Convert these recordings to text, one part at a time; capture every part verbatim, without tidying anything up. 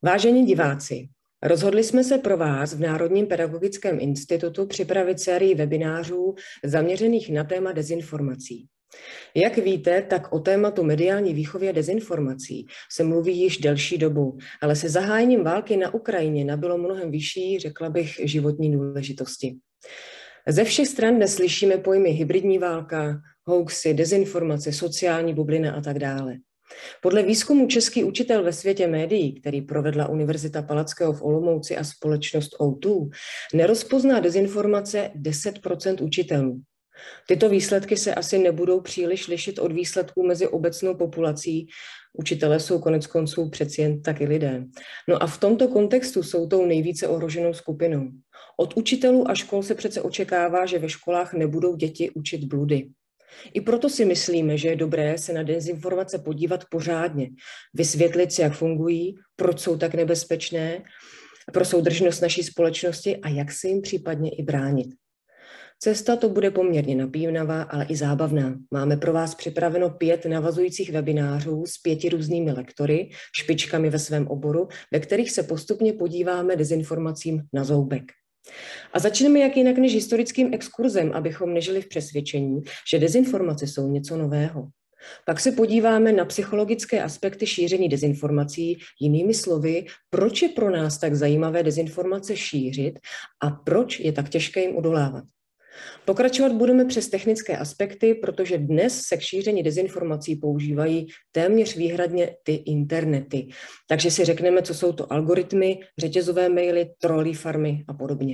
Vážení diváci, rozhodli jsme se pro vás v Národním pedagogickém institutu připravit sérii webinářů zaměřených na téma dezinformací. Jak víte, tak o tématu mediální výchovy a dezinformací se mluví již delší dobu, ale se zahájením války na Ukrajině nabylo mnohem vyšší, řekla bych, životní důležitosti. Ze všech stran dnes slyšíme pojmy hybridní válka, hoaxy, dezinformace, sociální bublina a tak dále. Podle výzkumu Český učitel ve světě médií, který provedla Univerzita Palackého v Olomouci a společnost O dva, nerozpozná dezinformace deset procent učitelů. Tyto výsledky se asi nebudou příliš lišit od výsledků mezi obecnou populací. Učitelé jsou konec konců přeci jen taky lidé. No a v tomto kontextu jsou tou nejvíce ohroženou skupinou. Od učitelů a škol se přece očekává, že ve školách nebudou děti učit bludy. I proto si myslíme, že je dobré se na dezinformace podívat pořádně, vysvětlit si, jak fungují, proč jsou tak nebezpečné, pro soudržnost naší společnosti a jak se jim případně i bránit. Cesta to bude poměrně napínavá, ale i zábavná. Máme pro vás připraveno pět navazujících webinářů s pěti různými lektory, špičkami ve svém oboru, ve kterých se postupně podíváme dezinformacím na zoubek. A začneme jak jinak než historickým exkurzem, abychom nežili v přesvědčení, že dezinformace jsou něco nového. Pak se podíváme na psychologické aspekty šíření dezinformací, jinými slovy, proč je pro nás tak zajímavé dezinformace šířit a proč je tak těžké jim odolávat. Pokračovat budeme přes technické aspekty, protože dnes se k šíření dezinformací používají téměř výhradně ty internety. Takže si řekneme, co jsou to algoritmy, řetězové maily, trollí farmy a podobně.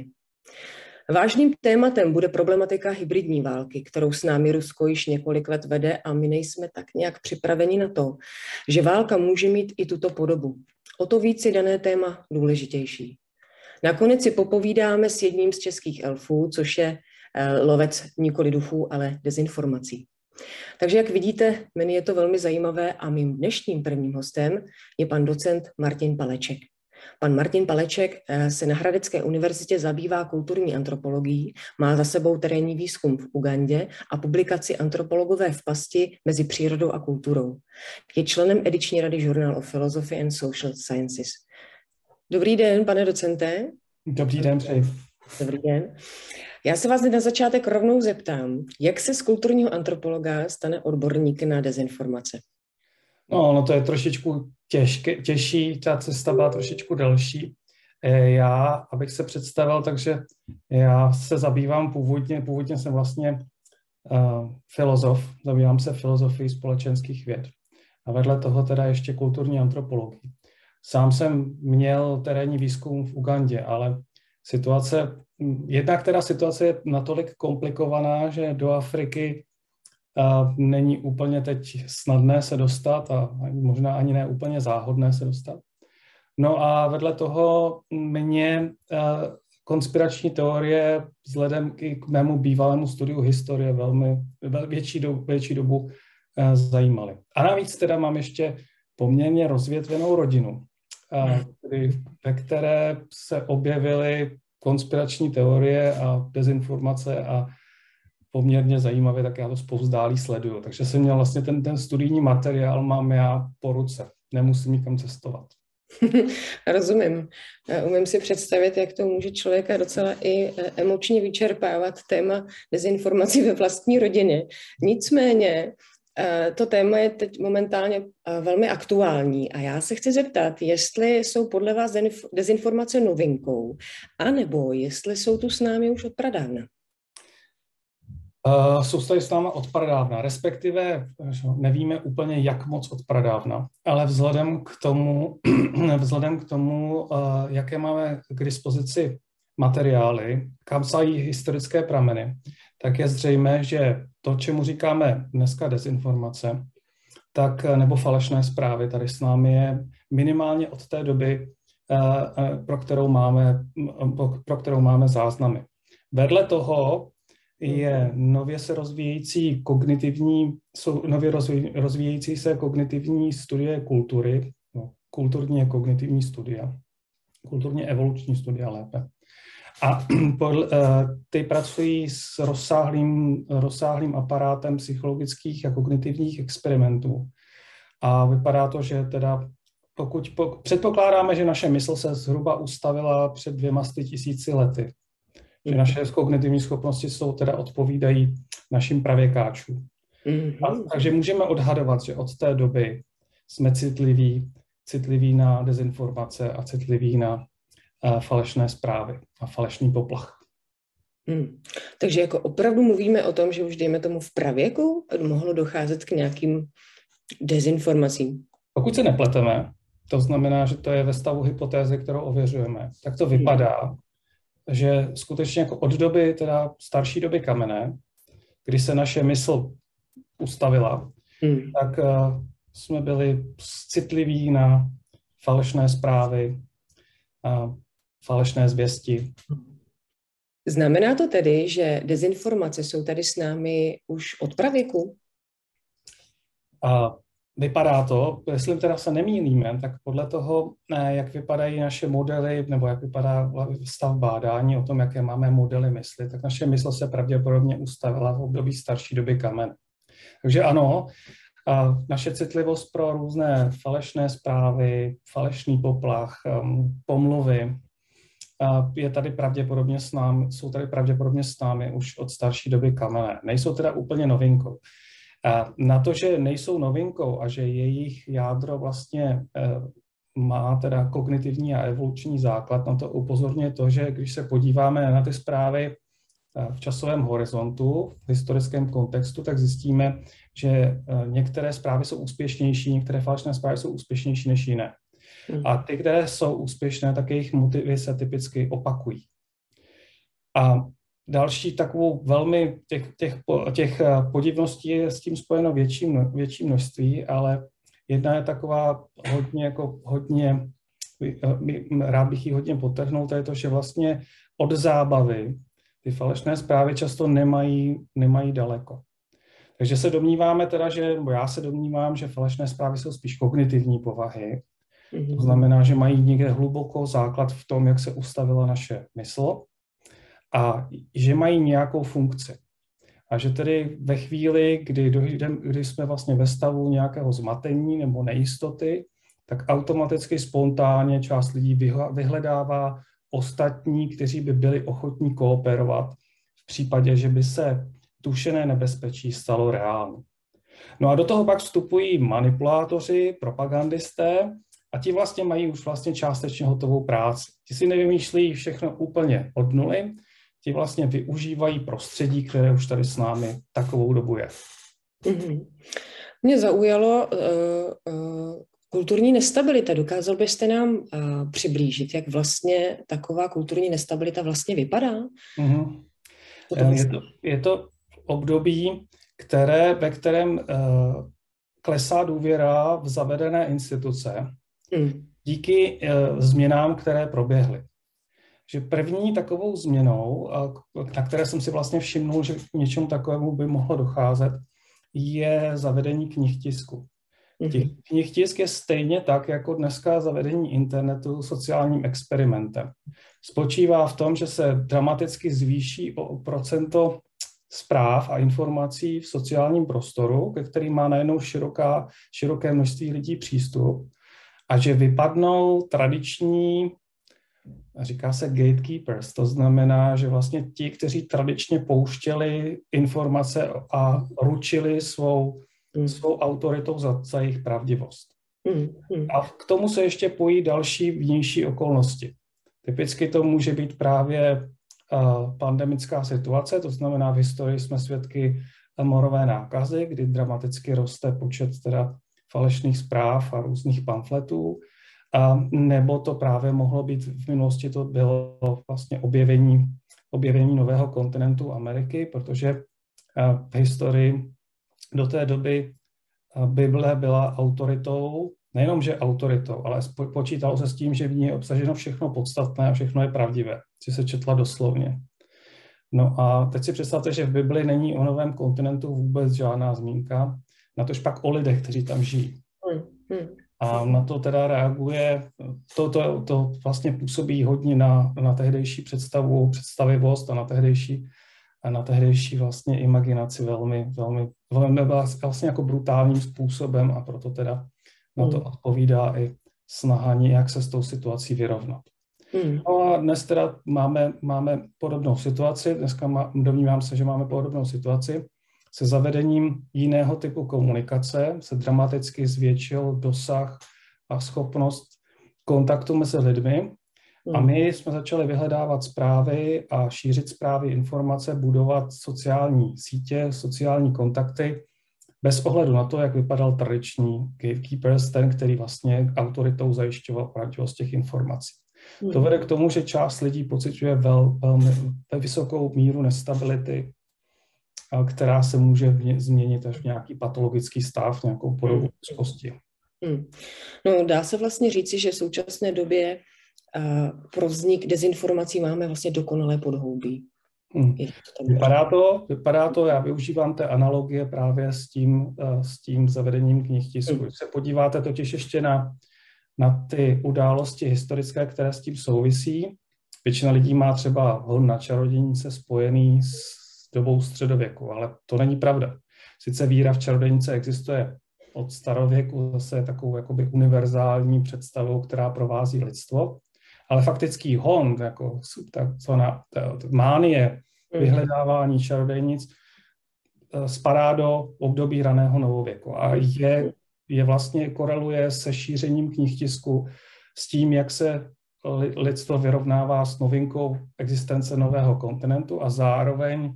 Vážným tématem bude problematika hybridní války, kterou s námi Rusko již několik let vede a my nejsme tak nějak připraveni na to, že válka může mít i tuto podobu. O to víc je dané téma důležitější. Nakonec si popovídáme s jedním z českých elfů, což je lovec nikoli duchů, ale dezinformací. Takže jak vidíte, meni je to velmi zajímavé a mým dnešním prvním hostem je pan docent Martin Paleček. Pan Martin Paleček se na Hradecké univerzitě zabývá kulturní antropologií, má za sebou terénní výzkum v Ugandě a publikaci Antropologové v pasti mezi přírodou a kulturou. Je členem ediční rady Journal of Philosophy and Social Sciences. Dobrý den, pane docente. Dobrý den, přeji. Dobrý den. Já se vás na začátek rovnou zeptám, jak se z kulturního antropologa stane odborník na dezinformace? No, no to je trošičku těžké, těžší, ta cesta byla trošičku delší. Já, abych se představil, takže já se zabývám původně, původně jsem vlastně uh, filozof, zabývám se filozofií společenských věd. A vedle toho teda ještě kulturní antropologii. Sám jsem měl terénní výzkum v Ugandě, ale situace, jednak teda situace je natolik komplikovaná, že do Afriky uh, není úplně teď snadné se dostat a možná ani ne úplně záhodné se dostat. No a vedle toho mě uh, konspirační teorie vzhledem k mému bývalému studiu historie velmi větší dobu, větší dobu uh, zajímaly. A navíc teda mám ještě poměrně rozvětvenou rodinu, ve které se objevily konspirační teorie a dezinformace a poměrně zajímavé, tak já to zpovzdálí sleduju. Takže jsem měl vlastně ten, ten studijní materiál, mám já po ruce, nemusím nikam cestovat. Rozumím. Umím si představit, jak to může člověka docela i emočně vyčerpávat téma dezinformací ve vlastní rodině. Nicméně to téma je teď momentálně velmi aktuální a já se chci zeptat, jestli jsou podle vás dezinformace novinkou, anebo jestli jsou tu s námi už od pradávna. Uh, jsou tady s námi od pradávna, respektive nevíme úplně, jak moc od pradávna, ale vzhledem k tomu, vzhledem k tomu uh, jaké máme k dispozici materiály, kam sají historické prameny, tak je zřejmé, že to, čemu říkáme dneska dezinformace, tak, nebo falešné zprávy, tady s námi je minimálně od té doby, pro kterou máme, pro kterou máme záznamy. Vedle toho je nově se rozvíjející kognitivní, jsou nově rozvíjející se kognitivní studie kultury, no, kulturní a kognitivní studia, kulturně evoluční studia lépe. A ty pracují s rozsáhlým, rozsáhlým aparátem psychologických a kognitivních experimentů. A vypadá to, že teda pokud po, předpokládáme, že naše mysl se zhruba ustavila před dvěma sty tisíci lety, že naše kognitivní schopnosti jsou teda odpovídají našim pravěkáčům. A, takže můžeme odhadovat, že od té doby jsme citliví, citliví na dezinformace a citliví na uh, falešné zprávy a falešný poplach. Hmm. Takže jako opravdu mluvíme o tom, že už dejme tomu v pravěku mohlo docházet k nějakým dezinformacím. Pokud se nepleteme, to znamená, že to je ve stavu hypotézy, kterou ověřujeme, tak to vypadá, hmm. že skutečně jako od doby, teda starší doby kamenné, kdy se naše mysl ustavila, hmm. tak uh, jsme byli citliví na falešné zprávy a falešné zvěsti. Znamená to tedy, že dezinformace jsou tady s námi už od pravěku? A vypadá to, jestli teda se nemýlíme, tak podle toho, jak vypadají naše modely, nebo jak vypadá stav bádání o tom, jaké máme modely mysli, tak naše mysl se pravděpodobně ustavila v období starší doby kamene. Takže ano, a naše citlivost pro různé falešné zprávy, falešný poplach, pomluvy, je tady pravděpodobně s námi, jsou tady pravděpodobně s námi už od starší doby kamenné. Nejsou teda úplně novinkou. A na to, že nejsou novinkou a že jejich jádro vlastně má teda kognitivní a evoluční základ, na to upozorňuje to, že když se podíváme na ty zprávy v časovém horizontu, v historickém kontextu, tak zjistíme, že některé zprávy jsou úspěšnější, některé falešné zprávy jsou úspěšnější než jiné. A ty, které jsou úspěšné, tak jejich motivy se typicky opakují. A další takovou velmi těch, těch, těch podivností je s tím spojeno větší, větší množství, ale jedna je taková hodně, jako hodně, rád bych ji hodně podtrhnul, to je to, že vlastně od zábavy ty falešné zprávy často nemají, nemají daleko. Takže se domníváme teda, že, nebo já se domnívám, že falešné zprávy jsou spíš kognitivní povahy. To znamená, že mají někde hluboko základ v tom, jak se ustavila naše mysl a že mají nějakou funkci. A že tedy ve chvíli, kdy, dojde, kdy jsme vlastně ve stavu nějakého zmatení nebo nejistoty, tak automaticky spontánně část lidí vyhledává ostatní, kteří by byli ochotní kooperovat v případě, že by se tušené nebezpečí stalo reálně. No a do toho pak vstupují manipulátoři, propagandisté, a ti vlastně mají už vlastně částečně hotovou práci. Ti si nevymýšlejí všechno úplně od nuly, ti vlastně využívají prostředí, které už tady s námi takovou dobu je. Mm-hmm. Mě zaujalo uh, uh, kulturní nestabilita. Dokázal byste nám uh, přiblížit, jak vlastně taková kulturní nestabilita vlastně vypadá? Mm-hmm. To je, to, je to období, které, ve kterém uh, klesá důvěra v zavedené instituce, Hmm. díky uh, změnám, které proběhly. Že první takovou změnou, uh, na které jsem si vlastně všimnul, že k něčemu takovému by mohlo docházet, je zavedení knihtisku. Hmm. Knihtisk je stejně tak, jako dneska zavedení internetu sociálním experimentem. Spočívá v tom, že se dramaticky zvýší o procento zpráv a informací v sociálním prostoru, ke kterým má najednou široká, široké množství lidí přístup, a že vypadnou tradiční, říká se gatekeepers, to znamená, že vlastně ti, kteří tradičně pouštěli informace a ručili svou, mm. svou autoritou za, za jejich pravdivost. Mm. Mm. A k tomu se ještě pojí další vnější okolnosti. Typicky to může být právě uh, pandemická situace, to znamená, v historii jsme svědky morové nákazy, kdy dramaticky roste počet teda falešných zpráv a různých pamfletů, a nebo to právě mohlo být, v minulosti to bylo vlastně objevení, objevení nového kontinentu Ameriky, protože v historii do té doby Bible byla autoritou, nejenom že autoritou, ale počítalo se s tím, že v ní je obsaženo všechno podstatné a všechno je pravdivé, si se četla doslovně. No a teď si představte, že v Bibli není o novém kontinentu vůbec žádná zmínka, natož pak o lidech, kteří tam žijí. A na to teda reaguje, to, to, to vlastně působí hodně na, na tehdejší představu, představivost a na tehdejší, a na tehdejší vlastně imaginaci velmi, velmi, velmi vlastně jako brutálním způsobem, a proto teda na to odpovídá i snaha nějak se s tou situací vyrovnat. Hmm. No a dnes teda máme, máme podobnou situaci, dneska má, domnívám se, že máme podobnou situaci. Se zavedením jiného typu komunikace se dramaticky zvětšil dosah a schopnost kontaktu mezi lidmi. A my jsme začali vyhledávat zprávy a šířit zprávy, informace, budovat sociální sítě, sociální kontakty, bez ohledu na to, jak vypadal tradiční gatekeepers, ten, který vlastně autoritou zajišťoval pravdivost těch informací. Hmm. To vede k tomu, že část lidí pociťuje vel, velmi vysokou míru nestability, která se může změnit až v nějaký patologický stav, nějakou podobu lidskosti. Hmm. No, dá se vlastně říci, že v současné době uh, pro vznik dezinformací máme vlastně dokonalé podhoubí. Hmm. Vypadá to, vypadá to, já využívám té analogie právě s tím, uh, s tím zavedením knih tisku. Hmm. Když se podíváte totiž ještě na, na ty události historické, které s tím souvisí, většina lidí má třeba hon na čarodějnice spojený s dobou středověku, ale to není pravda. Sice víra v čarodějnice existuje od starověku, zase je takovou jakoby univerzální představou, která provází lidstvo, ale faktický hon, jako takzvaná mánie vyhledávání čarodějnic, spadá do období raného novověku a je, je vlastně koreluje se šířením knih tisku s tím, jak se lidstvo vyrovnává s novinkou existence nového kontinentu a zároveň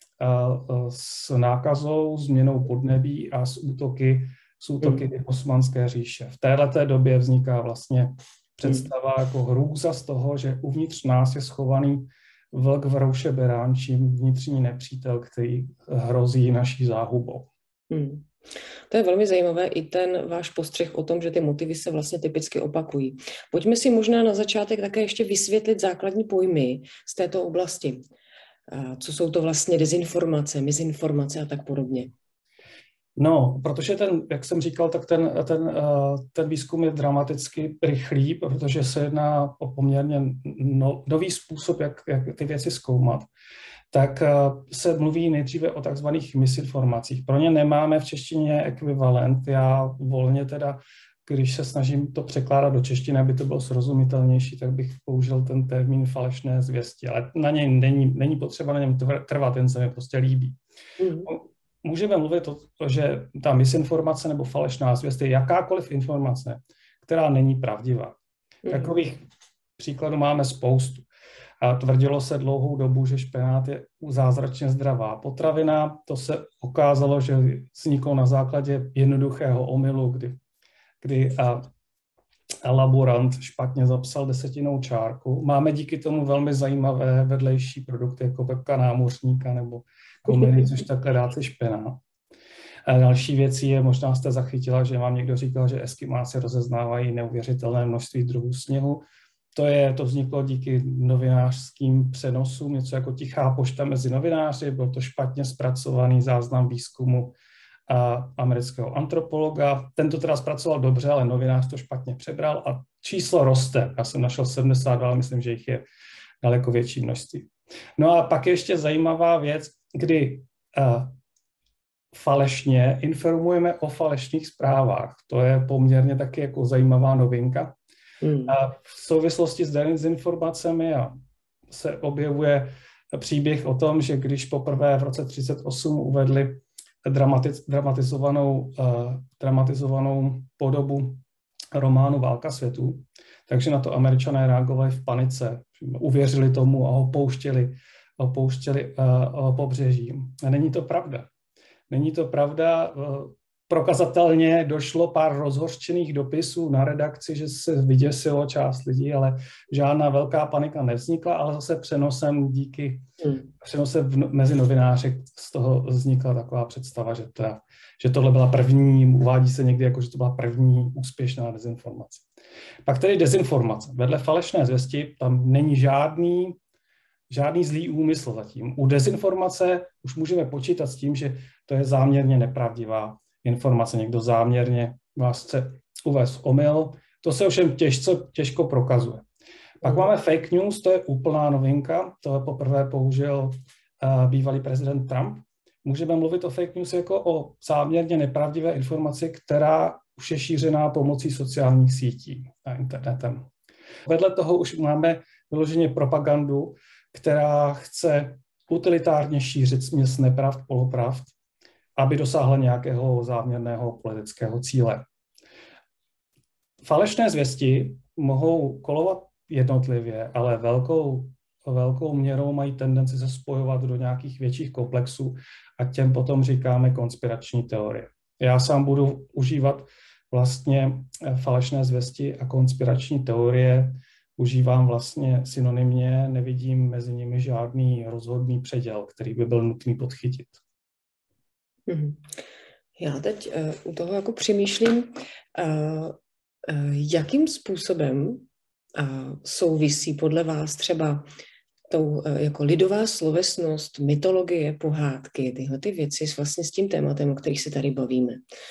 s nákazou, změnou podnebí a s útoky, s útoky hmm. Osmanské říše. V téhleté době vzniká vlastně představa hmm. jako hrůza z toho, že uvnitř nás je schovaný vlk v rouše beránčí, vnitřní nepřítel, který hrozí naší záhubou. Hmm. To je velmi zajímavé, i ten váš postřeh o tom, že ty motivy se vlastně typicky opakují. Pojďme si možná na začátek také ještě vysvětlit základní pojmy z této oblasti. Co jsou to vlastně dezinformace, mizinformace a tak podobně? No, protože ten, jak jsem říkal, tak ten, ten, ten výzkum je dramaticky rychlý, protože se jedná o poměrně no, nový způsob, jak, jak ty věci zkoumat. Tak se mluví nejdříve o takzvaných misinformacích. Pro ně nemáme v češtině ekvivalent. Já volně teda, když se snažím to překládat do češtiny, aby to bylo srozumitelnější, tak bych použil ten termín falešné zvěsti. Ale na něj není, není potřeba na něm trvat, jen se mi prostě líbí. Mm. Můžeme mluvit o to, že ta misinformace nebo falešná zvěst je jakákoliv informace, která není pravdivá. Mm. Takových příkladů máme spoustu. A tvrdilo se dlouhou dobu, že špenát je zázračně zdravá potravina. To se ukázalo, že vzniklo na základě jednoduchého omylu, kdy, kdy a, a laborant špatně zapsal desetinou čárku. Máme díky tomu velmi zajímavé vedlejší produkty, jako pepka námořníka nebo kominy, což takhle dá si špenát. A další věcí je, možná jste zachytila, že vám někdo říkal, že eskimáci rozeznávají neuvěřitelné množství druhů sněhu. To, je, to vzniklo díky novinářským přenosům, něco jako tichá pošta mezi novináři, byl to špatně zpracovaný záznam výzkumu a amerického antropologa. Ten to teda zpracoval dobře, ale novinář to špatně přebral a číslo roste. Já jsem našel sedmdesát dva, ale myslím, že jich je daleko větší množství. No a pak je ještě zajímavá věc, kdy uh, falešně informujeme o falešných zprávách. To je poměrně taky jako zajímavá novinka. Hmm. A v souvislosti s dezinformacemi se objevuje příběh o tom, že když poprvé v roce třicet osm uvedli dramatiz, dramatizovanou, uh, dramatizovanou podobu románu Válka světů, takže na to Američané reagovali v panice, uvěřili tomu a opouštěli, opouštěli uh, pobřeží. A není to pravda. Není to pravda. Uh, Prokazatelně došlo pár rozhořčených dopisů na redakci, že se vyděsilo část lidí, ale žádná velká panika nevznikla, ale zase přenosem díky hmm. přenosem v, mezi novináři z toho vznikla taková představa, že, to, že tohle byla první, uvádí se někdy jako, že to byla první úspěšná dezinformace. Pak tedy dezinformace. Vedle falešné zvěsti tam není žádný, žádný zlý úmysl zatím. U dezinformace už můžeme počítat s tím, že to je záměrně nepravdivá informace, někdo záměrně vás chce uvést omyl. To se ovšem těžko, těžko prokazuje. Pak mm. máme fake news, to je úplná novinka, to poprvé použil uh, bývalý prezident Trump. Můžeme mluvit o fake news jako o záměrně nepravdivé informaci, která už je šířená pomocí sociálních sítí a internetem. Vedle toho už máme vyloženě propagandu, která chce utilitárně šířit směs nepravd, polopravd, aby dosáhla nějakého záměrného politického cíle. Falešné zvěsti mohou kolovat jednotlivě, ale velkou, velkou měrou mají tendenci se spojovat do nějakých větších komplexů a těm potom říkáme konspirační teorie. Já sám budu užívat vlastně falešné zvěsti a konspirační teorie, užívám vlastně synonymně, nevidím mezi nimi žádný rozhodný předěl, který by byl nutný podchytit. Mm-hmm. Já teď uh, u toho jako přemýšlím, uh, uh, jakým způsobem uh, souvisí podle vás třeba tou uh, jako lidová slovesnost, mytologie, pohádky, tyhle ty věci vlastně s tím tématem, o kterých se tady bavíme.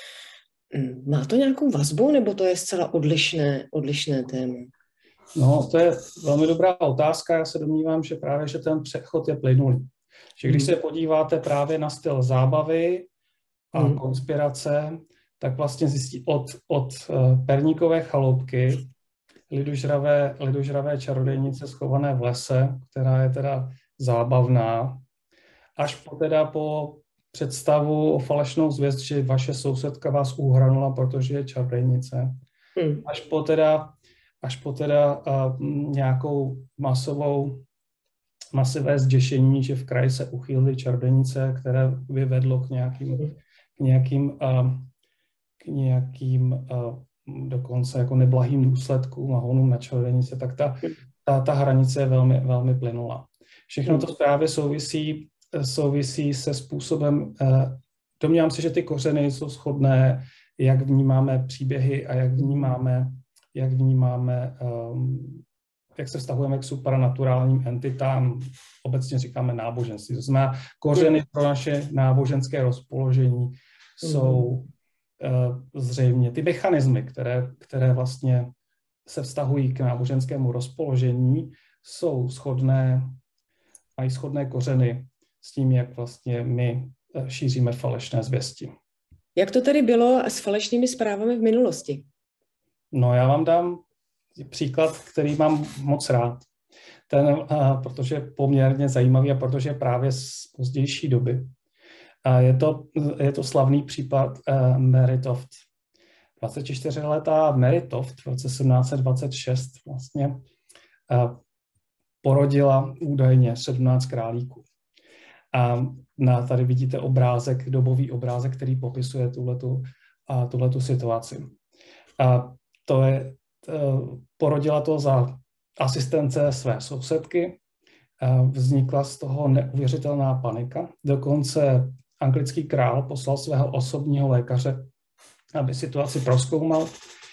Um, má to nějakou vazbu, nebo to je zcela odlišné, odlišné téma? No, to je velmi dobrá otázka. Já se domnívám, že právě že ten přechod je plynulý. Že když se podíváte právě na styl zábavy a hmm. konspirace, tak vlastně zjistí od, od perníkové chaloupky, lidožravé, lidožravé čarodějnice schované v lese, která je teda zábavná, až po teda po představu o falešnou zvěst, že vaše sousedka vás uhranula, protože je čarodějnice. Hmm. Až po teda, až po teda uh, nějakou masovou masivé zděšení, že v kraji se uchýlily čarodějnice, které by vedlo k nějakým, k nějakým, k nějakým dokonce jako neblahým důsledkům a honům na čarodějnice, tak ta, ta, ta hranice je velmi, velmi plynulá. Všechno to právě souvisí, souvisí se způsobem, domnívám se, že ty kořeny jsou shodné, jak vnímáme příběhy a jak vnímáme, jak vnímáme um, jak se vztahujeme k supranaturálním entitám, obecně říkáme náboženství. To znamená, kořeny pro naše náboženské rozpoložení jsou uh, zřejmě ty mechanismy, které, které vlastně se vztahují k náboženskému rozpoložení, jsou shodné, mají shodné kořeny s tím, jak vlastně my šíříme falešné zvěsti. Jak to tedy bylo s falešnými zprávami v minulosti? No, já vám dám příklad, který mám moc rád, ten, uh, protože je poměrně zajímavý a protože je právě z pozdější doby. Uh, je, to, je to slavný případ uh, Mary Toft. dvacetičtyřletá Mary Toft v roce sedmnáct set dvacet šest vlastně uh, porodila údajně sedmnáct králíků. A na, tady vidíte obrázek, dobový obrázek, který popisuje tuhletu, uh, tuhletu situaci. Uh, to je porodila to za asistence své sousedky. Vznikla z toho neuvěřitelná panika. Dokonce anglický král poslal svého osobního lékaře, aby situaci prozkoumal.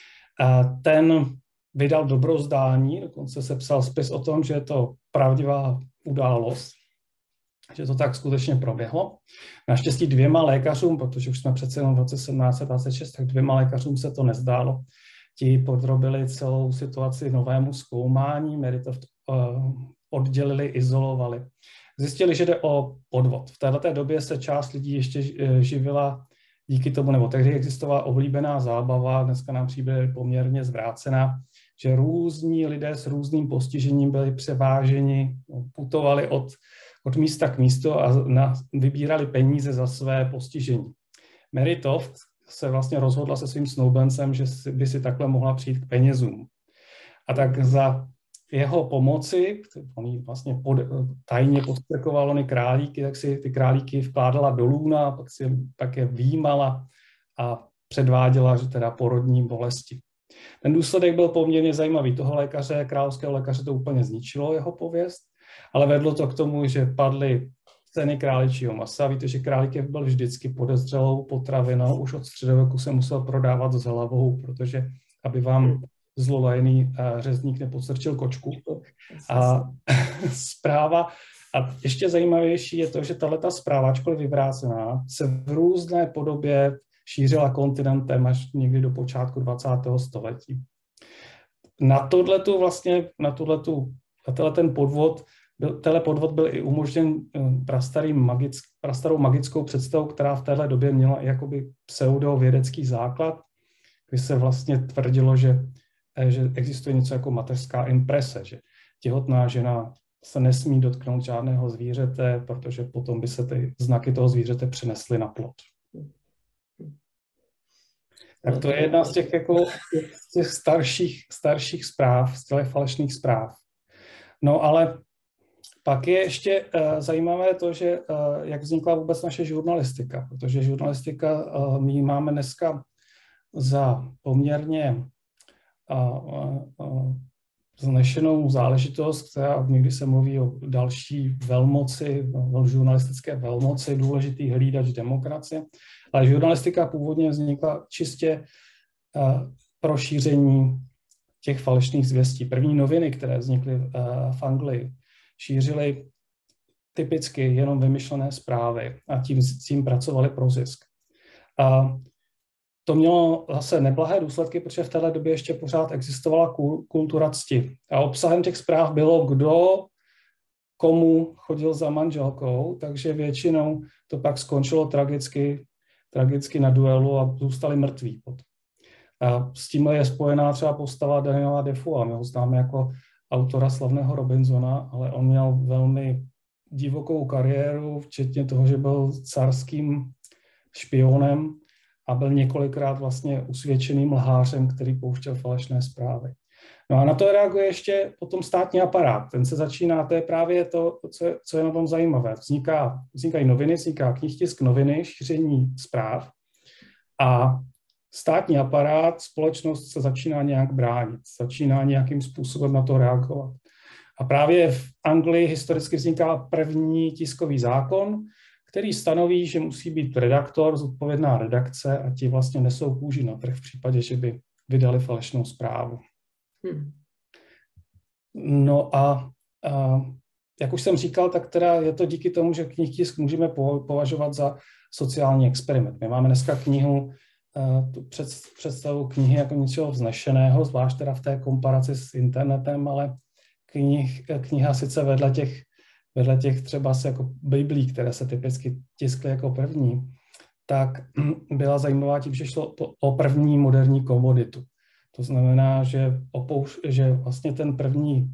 Ten vydal dobrozdání, dokonce se psal spis o tom, že je to pravdivá událost, že to tak skutečně proběhlo. Naštěstí dvěma lékařům, protože už jsme přece jenom v roce sedmnáct set dvacet šest, tak dvěma lékařům se to nezdálo. Ti podrobili celou situaci novému zkoumání, Mary Toft uh, oddělili, izolovali. Zjistili, že jde o podvod. V této době se část lidí ještě živila díky tomu, nebo tehdy existovala oblíbená zábava, dneska nám přijde poměrně zvrácená, že různí lidé s různým postižením byli převáženi, putovali od, od místa k místu a na, vybírali peníze za své postižení. Mary Toft se vlastně rozhodla se svým snoubencem, že by si takhle mohla přijít k penězům. A tak za jeho pomoci, on vlastně pod, tajně podstrkoval ony králíky, tak si ty králíky vkládala do lůna, pak, si, pak je výjímala a předváděla, že teda porodní bolesti. Ten důsledek byl poměrně zajímavý. Toho lékaře, královského lékaře, to úplně zničilo, jeho pověst, ale vedlo to k tomu, že padly ceny králičího masa. Víte, že králík byl vždycky podezřelou potravinou, už od středověku se musel prodávat s hlavou, protože aby vám zlolajený řezník nepodstrčil kočku. A zpráva, a ještě zajímavější je to, že tato zpráva, ačkoliv vyvrácená, se v různé podobě šířila kontinentem až někdy do počátku dvacátého století. Na tohletu vlastně, na tohletu, na ten podvod, byl, tenhle podvod byl i umožněn prastarý magick, prastarou magickou představou, která v téhle době měla i jakoby pseudovědecký základ. kdy se vlastně tvrdilo, že, že existuje něco jako mateřská imprese, že těhotná žena se nesmí dotknout žádného zvířete, protože potom by se ty znaky toho zvířete přenesly na plod. Tak to je jedna z těch, jako, z těch starších, starších zpráv, z těch falešných zpráv. No ale pak je ještě uh, zajímavé to, že uh, jak vznikla vůbec naše žurnalistika, protože žurnalistika uh, my máme dneska za poměrně uh, uh, uh, znešenou záležitost, která někdy se mluví o další velmoci, o žurnalistické velmoci, důležitý hlídač demokracie, ale žurnalistika původně vznikla čistě uh, pro šíření těch falešných zvěstí. První noviny, které vznikly uh, v Anglii, šířily typicky jenom vymyšlené zprávy a tím, tím pracovali pro zisk. A to mělo zase neblahé důsledky, protože v této době ještě pořád existovala kultura cti. A obsahem těch zpráv bylo, kdo komu chodil za manželkou, takže většinou to pak skončilo tragicky, tragicky na duelu a zůstali mrtví. A s tím je spojená třeba postava Daniela Defoea. My ho známe jako autora slavného Robinsona, ale on měl velmi divokou kariéru, včetně toho, že byl carským špionem a byl několikrát vlastně usvědčeným lhářem, který pouštěl falešné zprávy. No a na to reaguje ještě potom státní aparát. Ten se začíná, to je právě to, co je, co je na tom zajímavé. Vzniká, vznikají noviny, vzniká knihtisk noviny, šíření zpráv a státní aparát, společnost se začíná nějak bránit, začíná nějakým způsobem na to reagovat. A právě v Anglii historicky vzniká první tiskový zákon, který stanoví, že musí být redaktor, zodpovědná redakce a ti vlastně nesou kůži na trh v případě, že by vydali falešnou zprávu. Hmm. No a, a jak už jsem říkal, tak teda je to díky tomu, že knihtisk můžeme považovat za sociální experiment. My máme dneska knihu, tu představu knihy jako něčeho vznešeného, zvlášť teda v té komparaci s internetem, ale knih, kniha sice vedle těch, vedle těch třeba jako biblí, které se typicky tiskly jako první, tak byla zajímavá tím, že šlo o první moderní komoditu. To znamená, že, opouš, že vlastně ten první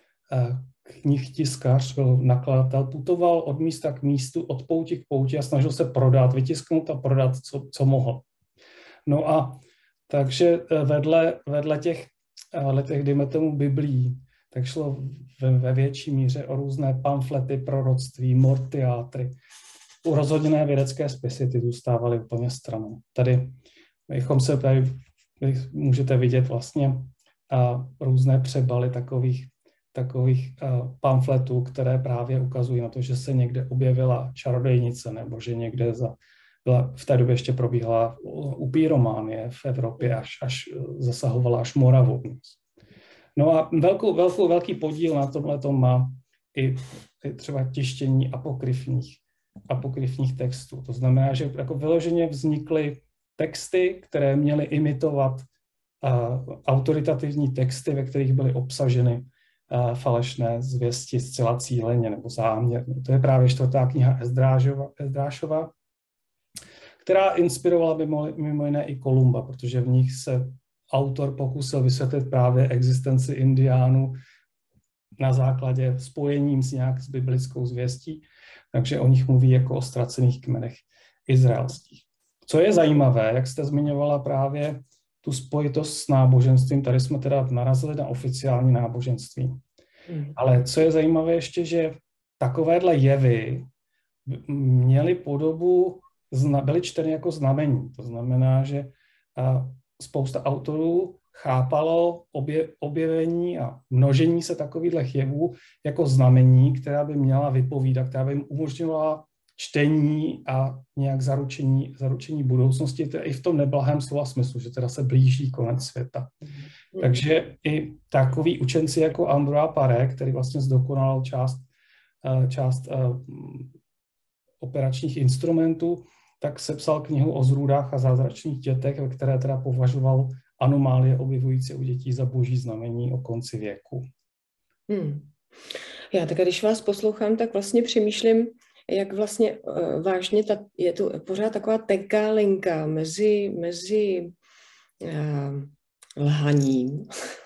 knihtiskař, byl nakladatel, putoval od místa k místu, od pouti k pouti a snažil se prodat, vytisknout a prodat, co, co mohl. No a takže vedle, vedle těch, těch dejme tomu biblí, tak šlo ve, ve větší míře o různé pamflety, proroctví, mortiátry. Rozhodněné vědecké spisy, ty zůstávaly úplně stranou. Tady bychom se tady můžete vidět vlastně a, různé přebaly takových, takových a, pamfletů, které právě ukazují na to, že se někde objevila čarodejnice nebo že někde za Byla, v té době ještě probíhala upírománie v Evropě, až, až zasahovala až Moravu. No a velkou, velkou, velký podíl na tomhle má i, i třeba tištění apokryfních, apokryfních textů. To znamená, že jako vyloženě vznikly texty, které měly imitovat uh, autoritativní texty, ve kterých byly obsaženy uh, falešné zvěsti zcela cíleně nebo záměrně. To je právě čtvrtá kniha Ezdrášova, Ezdrášova, která inspirovala mimo, mimo jiné i Kolumba, protože v nich se autor pokusil vysvětlit právě existenci indiánů na základě spojením s nějak s biblickou zvěstí, takže o nich mluví jako o ztracených kmenech izraelských. Co je zajímavé, jak jste zmiňovala právě tu spojitost s náboženstvím, tady jsme teda narazili na oficiální náboženství. Mm. Ale co je zajímavé ještě, že takovéhle jevy měly podobu, byly čteny jako znamení. To znamená, že spousta autorů chápalo obje, objevení a množení se takových jevů jako znamení, která by měla vypovídat, která by jim umožňovala čtení a nějak zaručení, zaručení budoucnosti, teda i v tom neblahém slova smyslu, že teda se blíží konec světa. Mm. Takže i takoví učenci jako Ambroise Paré, který vlastně zdokonalil část, část operačních instrumentů, tak sepsal knihu o zrůdách a zázračných dětech, ve které teda považoval anomálie objevující u dětí za boží znamení o konci věku. Hmm. Já tak, když vás poslouchám, tak vlastně přemýšlím, jak vlastně uh, vážně ta, je tu pořád taková tenká linka mezi, mezi lhaním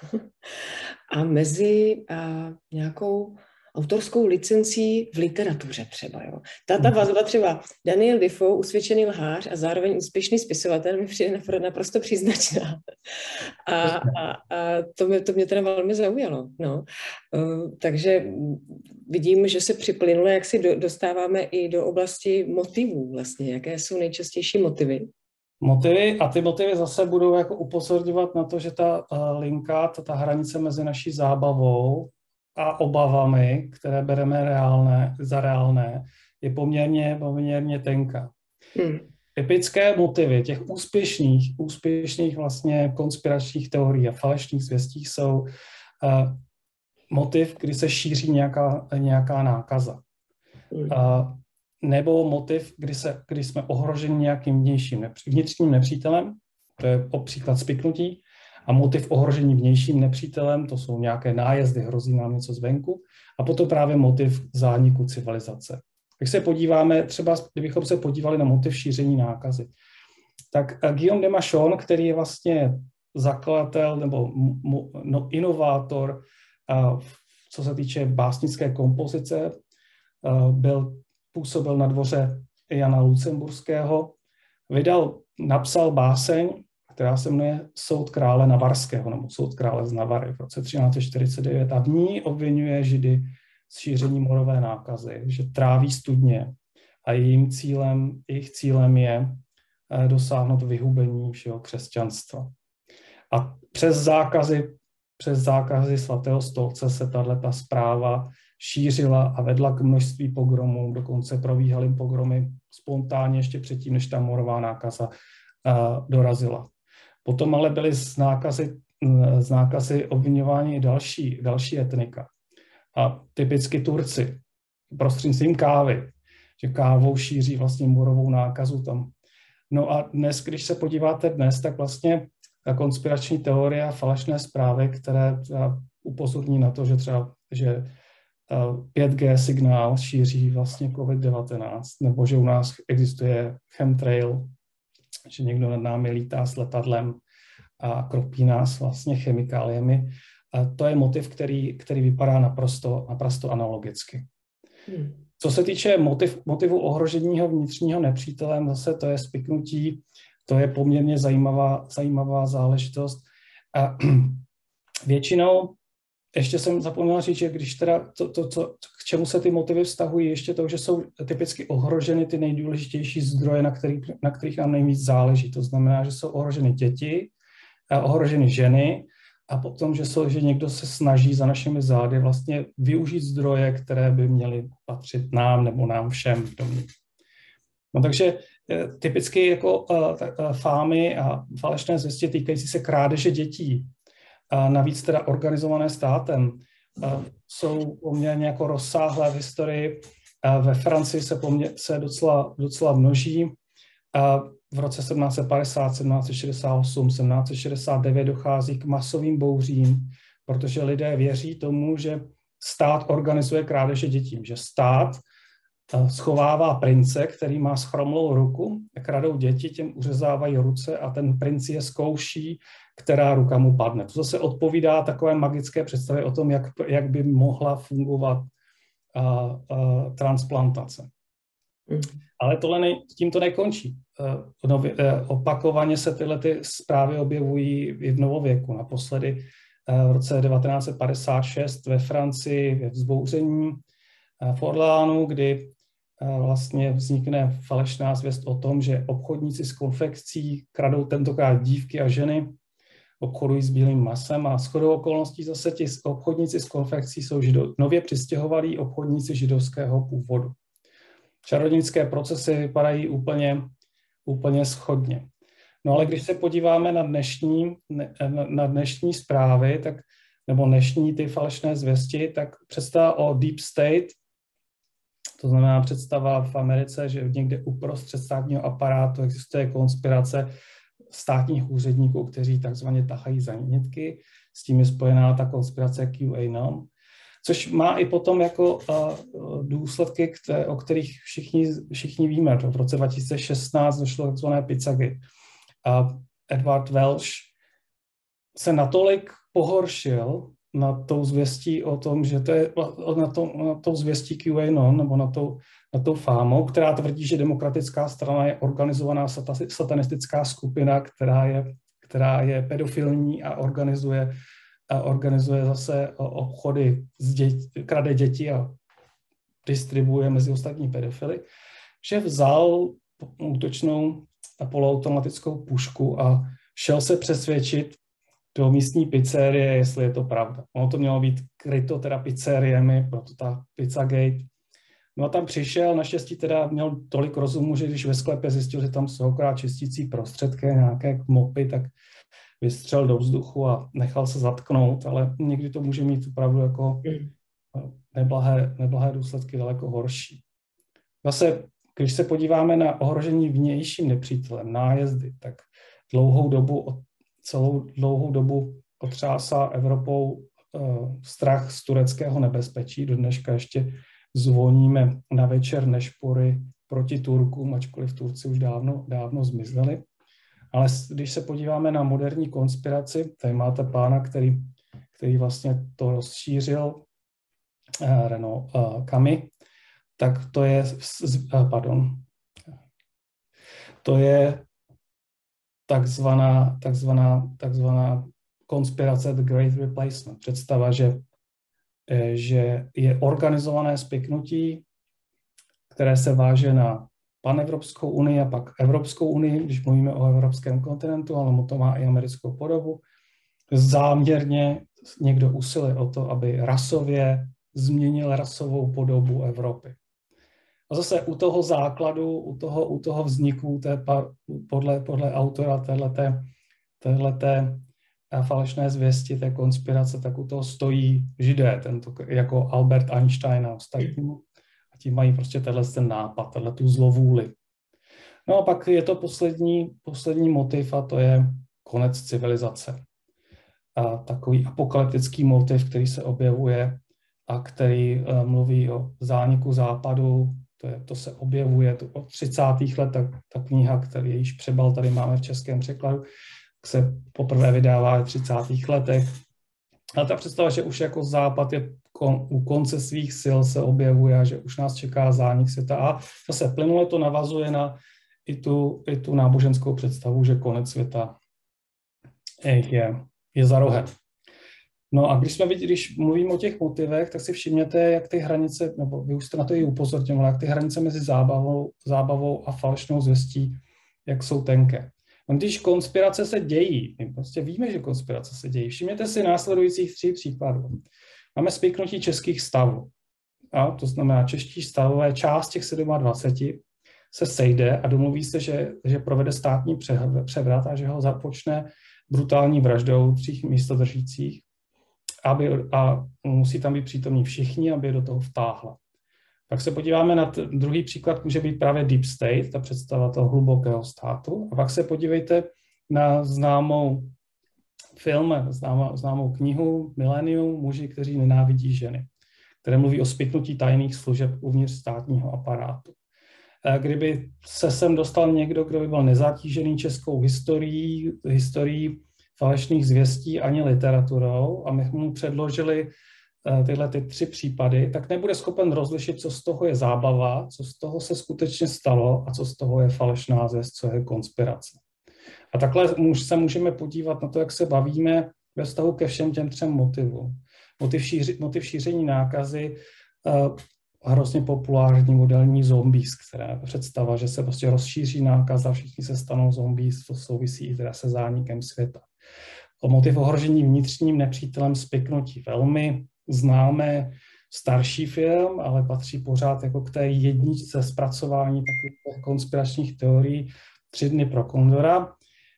a mezi uh, nějakou autorskou licencí v literatuře třeba. Jo. Ta, ta vazba třeba Daniel Defoe, usvědčený lhář a zároveň úspěšný spisovatel, mi přijde naprosto příznačná. A, a, a to, mě, to mě teda velmi zaujalo. No. Uh, takže vidím, že se připlynulo, jak si do, dostáváme i do oblasti motivů vlastně. Jaké jsou nejčastější motivy? Motivy a ty motivy zase budou jako upozorňovat na to, že ta uh, linka, ta, ta hranice mezi naší zábavou a obavami, které bereme reálné, za reálné, je poměrně, poměrně tenká. Hmm. Typické motivy těch úspěšných, úspěšných vlastně konspiračních teorií a falešných zvěstí jsou uh, motiv, kdy se šíří nějaká, nějaká nákaza. Hmm. Uh, nebo motiv, kdy, se, kdy jsme ohroženi nějakým vnějším vnitřním nepřítelem, to je příklad spiknutí, a motiv ohrožení vnějším nepřítelem, to jsou nějaké nájezdy, hrozí nám něco zvenku, a potom právě motiv zániku civilizace. Když se podíváme, třeba kdybychom se podívali na motiv šíření nákazy, tak Guillaume de Machon, který je vlastně zakladatel nebo no, inovátor, co se týče básnické kompozice, byl, působil na dvoře Jana Lucemburského, vydal, napsal báseň, která se jmenuje Soud krále Navarského, nebo Soud krále z Navary v roce třináct set čtyřicet devět, a v ní obvinuje Židy z šíření morové nákazy, že tráví studně a jejím cílem, jejich cílem je dosáhnout vyhubení všeho křesťanstva. A přes zákazy, přes zákazy svatého stolce se tato zpráva šířila a vedla k množství pogromů, dokonce probíhaly pogromy spontánně ještě předtím, než ta morová nákaza uh, dorazila. Potom ale byly z nákazy, z nákazy obviňováni i další, další etnika. A typicky Turci, prostřednictvím kávy, že kávou šíří vlastně morovou nákazu tam. No a dnes, když se podíváte dnes, tak vlastně konspirační teorie a falešné zprávy, které upozorní na to, že třeba že pět G signál šíří vlastně COVID devatenáct, nebo že u nás existuje chemtrail, že někdo nad námi lítá s letadlem a kropí nás vlastně chemikáliemi. A to je motiv, který, který vypadá naprosto, naprosto analogicky. Hmm. Co se týče motiv, motivu ohroženího vnitřního nepřítelem, zase to je spiknutí, to je poměrně zajímavá, zajímavá záležitost. A většinou, ještě jsem zapomněla říct, že když teda to, to, to, k čemu se ty motivy vztahují, ještě to, že jsou typicky ohroženy ty nejdůležitější zdroje, na kterých, na kterých nám nejvíc záleží. To znamená, že jsou ohroženy děti, ohroženy ženy, a potom, že, jsou, že někdo se snaží za našimi zády vlastně využít zdroje, které by měly patřit nám nebo nám všem v domě. No takže typicky jako uh, fámy a falešné zvěsti týkající se krádeže dětí, a navíc teda organizované státem, uh, jsou poměrně jako rozsáhlé v historii. Uh, ve Francii se, poměr, se docela, docela množí. Uh, v roce sedmnáct set padesát, sedmnáct set šedesát osm, sedmnáct set šedesát devět dochází k masovým bouřím, protože lidé věří tomu, že stát organizuje krádeže dětím, že stát schovává prince, který má schromlou ruku, kradou děti, těm uřezávají ruce a ten princ je zkouší, která ruka mu padne. To zase odpovídá takové magické představě o tom, jak, jak by mohla fungovat uh, uh, transplantace. Mm. Ale tohle ne, tím to nekončí. Uh, nově, uh, opakovaně se tyhle ty zprávy objevují i v novověku. Naposledy uh, v roce devatenáct set padesát šest ve Francii ve vzbouření uh, v Orléanu, kdy vlastně vznikne falešná zvěst o tom, že obchodníci s konfekcí kradou tentokrát dívky a ženy, obchodují s bílým masem a shodou okolností zase ti obchodníci s konfekcí jsou žido, nově přistěhovalí obchodníci židovského původu. Čarodějnické procesy vypadají úplně, úplně shodně. No ale když se podíváme na dnešní, na dnešní zprávy, tak, nebo dnešní ty falešné zvěsti, tak představa o deep state, to znamená představa v Americe, že někde uprostřed státního aparátu existuje konspirace státních úředníků, kteří takzvaně tahají za nitky. S tím je spojená ta konspirace Q A non, což má i potom jako uh, důsledky, které, o kterých všichni, všichni víme. V roce dva tisíce šestnáct došlo k takzvané Pizzagate. A Edward Welsh se natolik pohoršil na tou zvěstí o tom, že to je na, to, na tou zvěstí QAnon, nebo na tou, na tou fámou, která tvrdí, že demokratická strana je organizovaná satanistická skupina, která je, která je pedofilní a organizuje, a organizuje zase obchody, s děti, krade děti a distribuuje mezi ostatní pedofily, že vzal útočnou a poloautomatickou pušku a šel se přesvědčit do místní pizzerie, jestli je to pravda. Ono to mělo být kryto teda pizzeriemi, proto ta Pizzagate. No a tam přišel, naštěstí teda měl tolik rozumu, že když ve sklepě zjistil, že tam jsou akorát čistící prostředky, nějaké mopy, tak vystřel do vzduchu a nechal se zatknout, ale někdy to může mít opravdu jako neblahé, neblahé důsledky daleko horší. Zase, když se podíváme na ohrožení vnějším nepřítelem, nájezdy, tak dlouhou dobu, celou dlouhou dobu otřásá Evropou uh, strach z tureckého nebezpečí. Do dneška ještě zvoníme na večer nešpory proti Turkům, ačkoliv Turci už dávno, dávno zmizeli. Ale když se podíváme na moderní konspiraci, tady máte pána, který, který vlastně to rozšířil, uh, Renaud uh, Camus, tak to je, uh, pardon, to je takzvaná, takzvaná, takzvaná konspirace The Great Replacement. Představa, že, že je organizované spiknutí, které se váže na panevropskou unii a pak Evropskou unii, když mluvíme o evropském kontinentu, ale to má i americkou podobu. Záměrně někdo usiluje o to, aby rasově změnil rasovou podobu Evropy. A zase u toho základu, u toho, u toho vzniku, té, podle, podle autora téhleté, téhleté falešné zvěsti, té konspirace, tak u toho stojí Židé, tento, jako Albert Einstein a ostatní. A ti mají prostě tenhle ten nápad, tenhle tu zlovůli. No a pak je to poslední, poslední motiv a to je konec civilizace. A takový apokalyptický motiv, který se objevuje a který uh, mluví o zániku západu. To, je, to se objevuje to od třicátých let, ta, ta kniha, který jejíž přebal tady máme v českém překladu, se poprvé vydává v třicátých letech. A ta představa, že už jako západ je kon, u konce svých sil se objevuje a že už nás čeká zánik světa. A zase plynule to navazuje na i tu, i tu náboženskou představu, že konec světa je, je za rohem. No a když jsme viděli, když mluvím o těch motivech, tak si všimněte, jak ty hranice, nebo vy už jste na to i upozorňovali, jak ty hranice mezi zábavou, zábavou a falešnou zvěstí, jak jsou tenké. No, když konspirace se dějí, my prostě víme, že konspirace se dějí. Všimněte si následujících tří případů. Máme spiknutí českých stavů. A to znamená, čeští stavové, část těch dvaceti sedmi se sejde a domluví se, že, že provede státní převrat a že ho započne brutální vraždou tří místodržících. Aby, a musí tam být přítomní všichni, aby je do toho vtáhla. Pak se podíváme na t- druhý příklad, může být právě Deep State, ta představa toho hlubokého státu. A pak se podívejte na známou film, známou, známou knihu Millennium, muži, kteří nenávidí ženy, které mluví o spiknutí tajných služeb uvnitř státního aparátu. Kdyby se sem dostal někdo, kdo by byl nezatížený českou historií, historií falešných zvěstí ani literaturou a my mu předložili tyhle ty tři případy, tak nebude schopen rozlišit, co z toho je zábava, co z toho se skutečně stalo a co z toho je falešná zvěst, co je konspirace. A takhle se můžeme podívat na to, jak se bavíme ve vztahu ke všem těm třem motivům. Motiv, šíři, motiv šíření nákazy, uh, hrozně populární modelní zombies, která je představa, že se prostě rozšíří nákaza a všichni se stanou zombies, to souvisí i teda se zánikem světa. O motiv ohrožení vnitřním nepřítelem spiknutí velmi známé starší film, ale patří pořád jako k té jedničce zpracování takových konspiračních teorií Tři dny pro Kondora,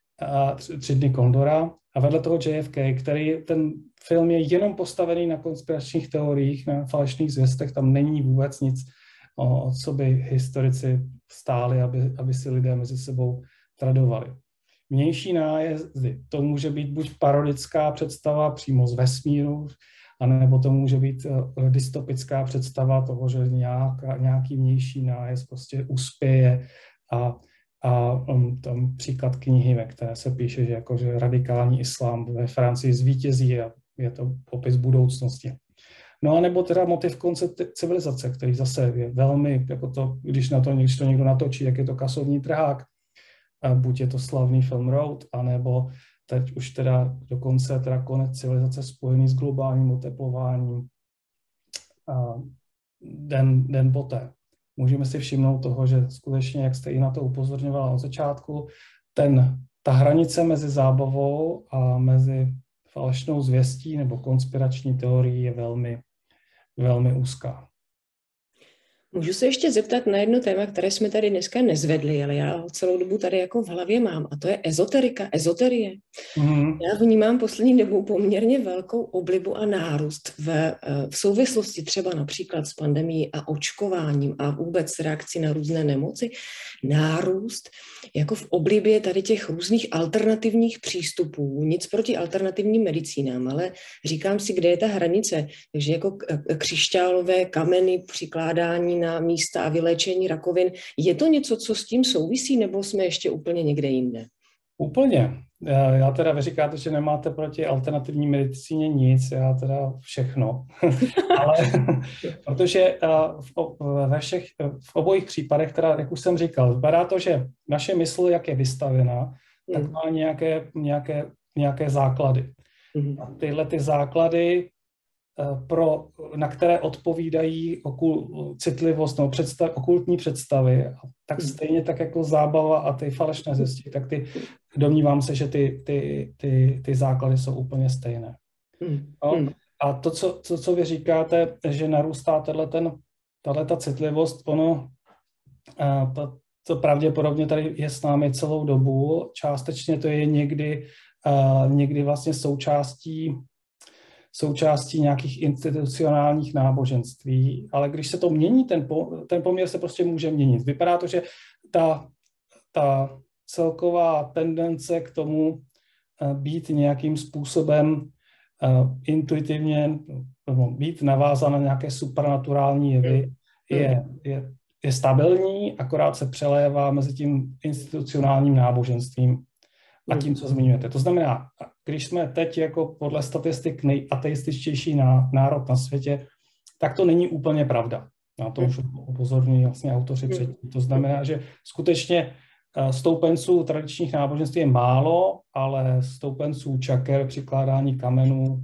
a tři dny Kondora a vedle toho J F K, který ten film je jenom postavený na konspiračních teoriích, na falešných zvěstech, tam není vůbec nic, o, o co by historici stáli, aby, aby si lidé mezi sebou tradovali. Vnější nájezdy, to může být buď parodická představa přímo z vesmíru, anebo to může být uh, dystopická představa toho, že nějaká, nějaký vnější nájezd prostě uspěje a, a um, tam příklad knihy, ve které se píše, že, jako, že radikální islám ve Francii zvítězí a je to popis budoucnosti. No a nebo teda motiv koncept civilizace, který zase je velmi, jako to, když, na to, když to někdo natočí, jak je to kasovní trhák, a buď je to slavný film Road, anebo teď už teda dokonce teda konec civilizace spojený s globálním oteplováním a den, den poté. Můžeme si všimnout toho, že skutečně, jak jste i na to upozorňovala od začátku, ten, ta hranice mezi zábavou a mezi falešnou zvěstí nebo konspirační teorií je velmi, velmi úzká. Můžu se ještě zeptat na jedno téma, které jsme tady dneska nezvedli, ale já ho celou dobu tady jako v hlavě mám, a to je ezoterika, ezoterie. Mm-hmm. Já vnímám poslední dobou poměrně velkou oblibu a nárůst v, v souvislosti třeba například s pandemií a očkováním a vůbec reakcí na různé nemoci. Nárůst jako v oblibě tady těch různých alternativních přístupů, nic proti alternativním medicínám, ale říkám si, kde je ta hranice. Takže jako křišťálové kameny, přikládání na místa a vyléčení rakovin. Je to něco, co s tím souvisí, nebo jsme ještě úplně někde jinde? Úplně. Já teda vy říkáte, že nemáte proti alternativní medicíně nic, já teda všechno. Ale protože v, ve všech, v obojích případech, teda, jak už jsem říkal, vypadá to, že naše mysl, jak je vystavená, tak má nějaké, nějaké, nějaké základy. A tyhle ty základy, pro, na které odpovídají okul, citlivost nebo představ, okultní představy, tak stejně tak jako zábava a ty falešné zvěsti, tak ty, domnívám se, že ty, ty, ty, ty základy jsou úplně stejné. No? A to co, to, co vy říkáte, že narůstá tato citlivost, ono to, to pravděpodobně tady je s námi celou dobu, částečně to je někdy, někdy vlastně součástí součástí nějakých institucionálních náboženství, ale když se to mění, ten, po, ten poměr se prostě může měnit. Vypadá to, že ta, ta celková tendence k tomu uh, být nějakým způsobem uh, intuitivně, nebo být navázán na nějaké supranaturální jevy, je, je, je stabilní, akorát se přelévá mezi tím institucionálním náboženstvím a tím, co zmiňujete. To znamená, když jsme teď jako podle statistik nejateističtější národ na světě, tak to není úplně pravda. Na to už upozorňují vlastně autoři předtím. To znamená, že skutečně stoupenců tradičních náboženství je málo, ale stoupenců čaker, přikládání kamenů,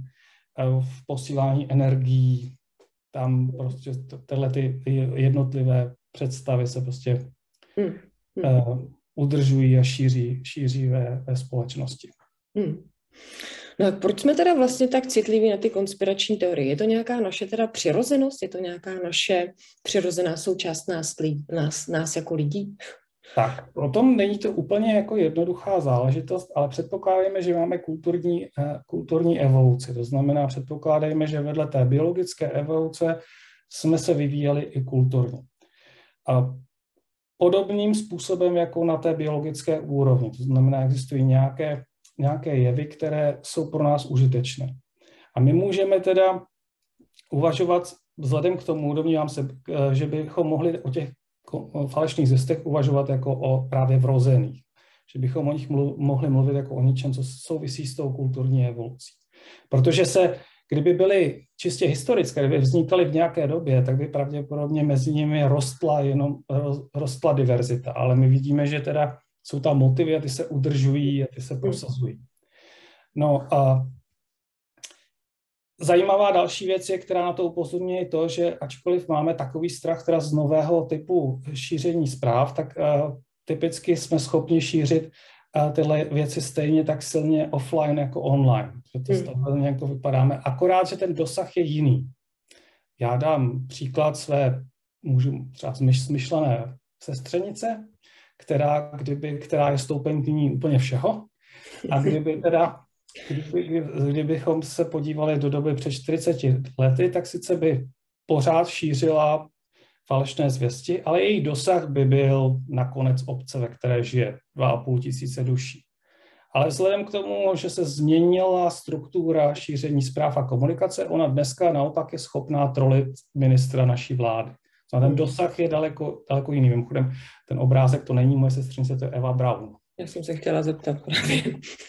v posílání energií, tam prostě tyhle ty jednotlivé představy se prostě hmm. uh, udržují a šíří, šíří ve, ve společnosti. Hmm. No a proč jsme teda vlastně tak citliví na ty konspirační teorie? Je to nějaká naše teda přirozenost? Je to nějaká naše přirozená součást nás, nás, nás jako lidí? Tak, o tom není to úplně jako jednoduchá záležitost, ale předpokládáme, že máme kulturní, kulturní evoluci. To znamená, předpokládáme, že vedle té biologické evoluce jsme se vyvíjeli i kulturně. A podobným způsobem jako na té biologické úrovni. To znamená, existují nějaké, nějaké jevy, které jsou pro nás užitečné. A my můžeme teda uvažovat, vzhledem k tomu, domnívám se, že bychom mohli o těch falešných zvěstech uvažovat jako o právě vrozených. Že bychom o nich mluv, mohli mluvit jako o něčem, co souvisí s tou kulturní evolucí. Protože se, kdyby byly čistě historické, kdyby vznikaly v nějaké době, tak by pravděpodobně mezi nimi rostla jenom rostla diverzita. Ale my vidíme, že teda jsou tam motivy a ty se udržují a ty se prosazují. No a zajímavá další věc je, která na to upozorňuje, je to, že ačkoliv máme takový strach teda z nového typu šíření zpráv, tak uh, typicky jsme schopni šířit uh, tyhle věci stejně tak silně offline jako online. Že to hmm. nějak to vypadáme. Akorát, že ten dosah je jiný. Já dám příklad své, můžu třeba smyšlené sestřenice, která, kdyby, která je stoupenkní úplně všeho. A kdyby teda Kdyby, kdybychom se podívali do doby před čtyřiceti lety, tak sice by pořád šířila falešné zvěsti, ale její dosah by byl na konec obce, ve které žije dva a půl tisíce duší. Ale vzhledem k tomu, že se změnila struktura šíření zpráv a komunikace, ona dneska naopak je schopná trolit ministra naší vlády, A ten dosah je daleko, daleko jiný. Mimochodem, ten obrázek to není moje sestřenice, to je Eva Braun. Já jsem se chtěla zeptat právě.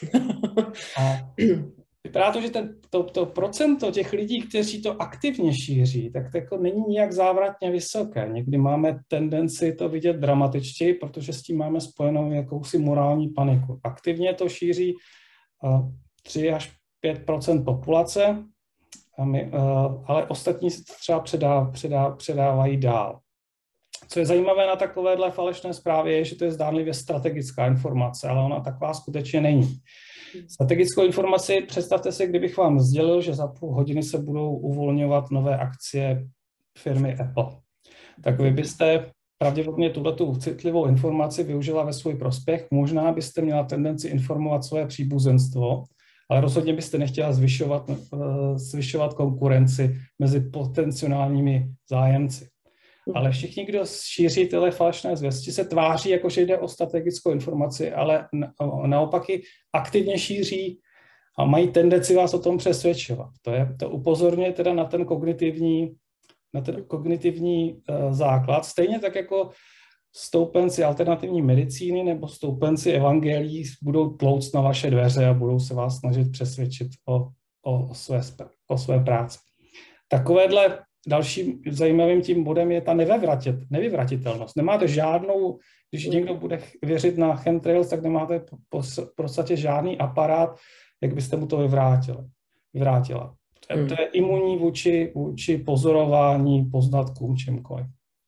A vypadá to, že ten, to, to procento těch lidí, kteří to aktivně šíří, tak to jako není nijak závratně vysoké. Někdy máme tendenci to vidět dramatičtěji, protože s tím máme spojenou jakousi morální paniku. Aktivně to šíří uh, tři až pět procent populace, a my, uh, ale ostatní se třeba předá, předá, předávají dál. Co je zajímavé na takovéhle falešné zprávě, je, že to je zdánlivě strategická informace, ale ona taková skutečně není. Strategickou informaci, představte si, kdybych vám sdělil, že za půl hodiny se budou uvolňovat nové akcie firmy Apple. Tak vy byste pravděpodobně tuhletu citlivou informaci využila ve svůj prospěch. Možná byste měla tendenci informovat své příbuzenstvo, ale rozhodně byste nechtěla zvyšovat, zvyšovat konkurenci mezi potenciálními zájemci. Ale všichni, kdo šíří tyhle falešné zvěsti, se tváří, jako že jde o strategickou informaci, ale naopak ji aktivně šíří a mají tendenci vás o tom přesvědčovat. To, je, to upozorňuje teda na ten kognitivní, na ten kognitivní uh, základ, stejně tak jako stoupenci alternativní medicíny nebo stoupenci evangelií budou tlouct na vaše dveře a budou se vás snažit přesvědčit o, o, o, své, o své práci. Takovéhle dalším zajímavým tím bodem je ta nevyvratit, nevyvratitelnost. Nemáte žádnou, když někdo bude věřit na chemtrails, tak nemáte v podstatě žádný aparát, jak byste mu to vyvrátili, vyvrátila. Hmm. To je imunní vůči, vůči pozorování, poznatkům, čemkoliv.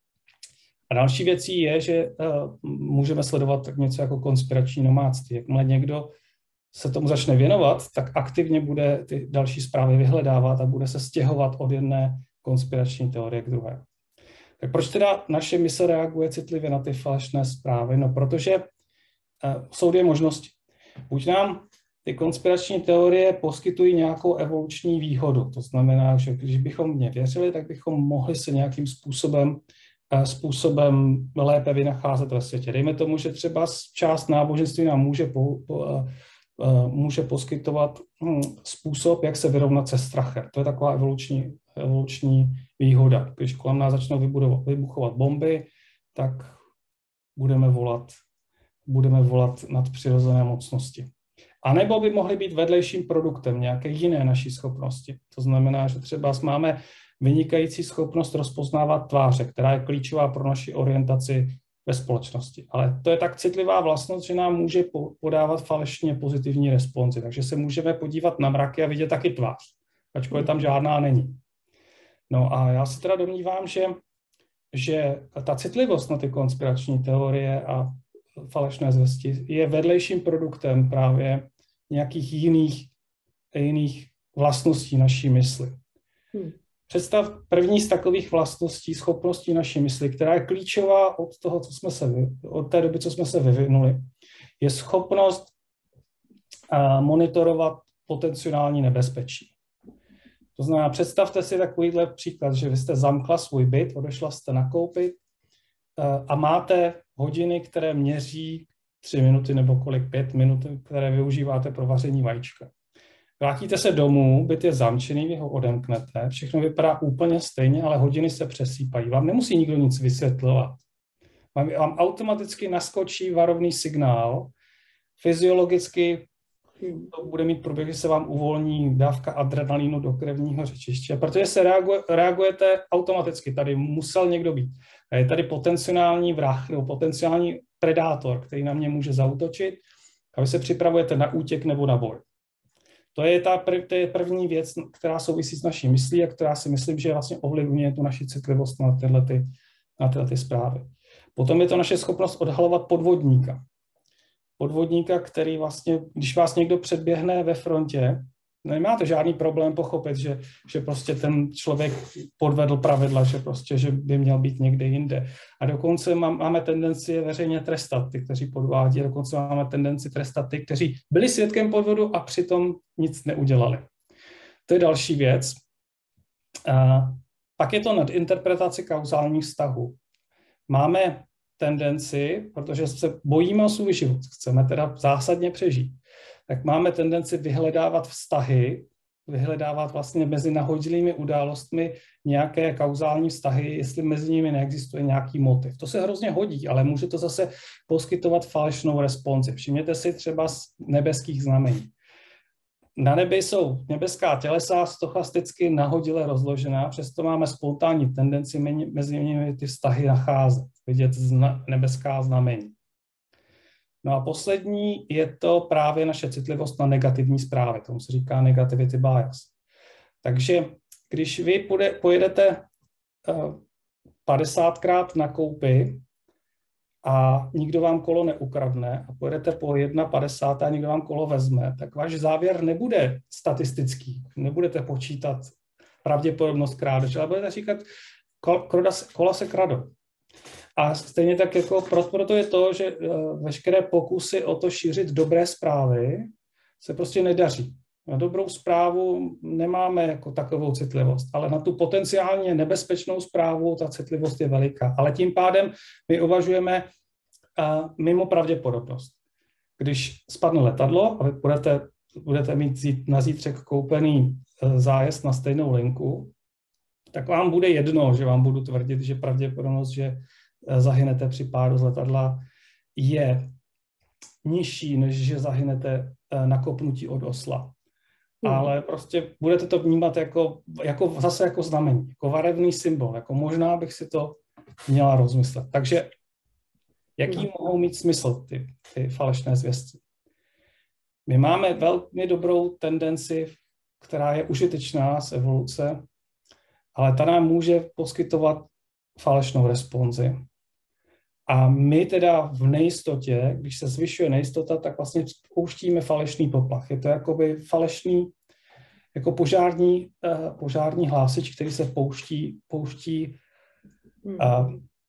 A další věcí je, že uh, můžeme sledovat tak něco jako konspirační nomádství. Jakmile někdo se tomu začne věnovat, tak aktivně bude ty další zprávy vyhledávat a bude se stěhovat od jedné konspirační teorie k druhé. Tak proč teda naše mysl reaguje citlivě na ty falešné zprávy? No, protože uh, jsou dvě možnosti. Buď nám ty konspirační teorie poskytují nějakou evoluční výhodu. To znamená, že když bychom v ně věřili, tak bychom mohli se nějakým způsobem, uh, způsobem lépe vynacházet ve světě. Dejme tomu, že třeba část náboženství nám může, po, po, uh, uh, může poskytovat um, způsob, jak se vyrovnat se strachem. To je taková evoluční evoluční výhoda. Když kolem nás začnou vybuchovat bomby, tak budeme volat, budeme volat nadpřirozené mocnosti. A nebo by mohly být vedlejším produktem nějaké jiné naší schopnosti. To znamená, že třeba máme vynikající schopnost rozpoznávat tváře, která je klíčová pro naši orientaci ve společnosti. Ale to je tak citlivá vlastnost, že nám může podávat falešně pozitivní responsy. Takže se můžeme podívat na mraky a vidět taky tvář, ačkoliv tam žádná není. No a já se teda domnívám, že, že ta citlivost na ty konspirační teorie a falešné zvěsti je vedlejším produktem právě nějakých jiných, jiných vlastností naší mysli. Hmm. Představ první z takových vlastností, schopností naší mysli, která je klíčová od toho, co jsme se, od té doby, co jsme se vyvinuli, je schopnost uh, monitorovat potenciální nebezpečí. To znamená, představte si takovýhle příklad, že vy jste zamkla svůj byt, odešla jste nakoupit a máte hodiny, které měří tři minuty nebo kolik, pět minut, které využíváte pro vaření vajíčka. Vrátíte se domů, byt je zamčený, vy ho odemknete, všechno vypadá úplně stejně, ale hodiny se přesýpají. Vám nemusí nikdo nic vysvětlovat. Vám, vám automaticky naskočí varovný signál, fyziologicky to bude mít průběh, že se vám uvolní dávka adrenalínu do krevního řečiště, protože se reaguje, reagujete automaticky. Tady musel někdo být. A je tady potenciální vrah nebo potenciální predátor, který na mě může zaútočit a vy se připravujete na útěk nebo na boj. To je ta prv, to je první věc, která souvisí s naší myslí a která si myslím, že vlastně ovlivňuje tu naši citlivost na tyhle, ty, na tyhle ty zprávy. Potom je to naše schopnost odhalovat podvodníka. Podvodníka, který vlastně, když vás někdo předběhne ve frontě, nemáte žádný problém pochopit, že, že prostě ten člověk podvedl pravidla, že prostě, že by měl být někde jinde. A dokonce máme tendenci je veřejně trestat ty, kteří podvádí, a dokonce máme tendenci trestat ty, kteří byli svědkem podvodu a přitom nic neudělali. To je další věc. A pak je to nadinterpretace kauzálních vztahů. Máme tendenci, protože se bojíme o svůj život, chceme teda zásadně přežít, tak máme tendenci vyhledávat vztahy vyhledávat vlastně mezi nahodilými událostmi nějaké kauzální vztahy, jestli mezi nimi neexistuje nějaký motiv. To se hrozně hodí, ale může to zase poskytovat falešnou responzi. Všimněte si třeba z nebeských znamení. Na nebi jsou nebeská tělesa stochasticky nahodile rozložená, přesto máme spontánní tendenci mezi nimi ty vztahy nacházet, vidět zna, nebeská znamení. No a poslední je to právě naše citlivost na negativní zprávy, tomu se říká negativity bias. Takže když vy půjde, pojedete uh, padesátkrát na koupi a nikdo vám kolo neukradne a pojedete po jedna padesát a nikdo vám kolo vezme, tak váš závěr nebude statistický, nebudete počítat pravděpodobnost krádeže, ale budete říkat, kola se kradou. A stejně tak jako proto je to, že veškeré pokusy o to šířit dobré zprávy se prostě nedaří. Na dobrou zprávu nemáme jako takovou citlivost, ale na tu potenciálně nebezpečnou zprávu ta citlivost je veliká. Ale tím pádem my uvažujeme uh, mimo pravděpodobnost. Když spadne letadlo a vy budete, budete mít zít, na zítřek koupený uh, zájezd na stejnou linku, tak vám bude jedno, že vám budu tvrdit, že pravděpodobnost, že uh, zahynete při pádu z letadla, je nižší, než že zahynete uh, na kopnutí od osla. Ale prostě budete to vnímat jako, jako zase jako znamení, jako varevný symbol, jako možná bych si to měla rozmyslet. Takže jaký mohou mít smysl ty, ty falešné zvěsti? My máme velmi dobrou tendenci, která je užitečná z evoluce, ale ta nám může poskytovat falešnou responzi. A my teda v nejistotě, když se zvyšuje nejistota, tak vlastně pouštíme falešný poplach. Je to jakoby falešný, jako požární, uh, požární hlásič, který se pouští, pouští, uh,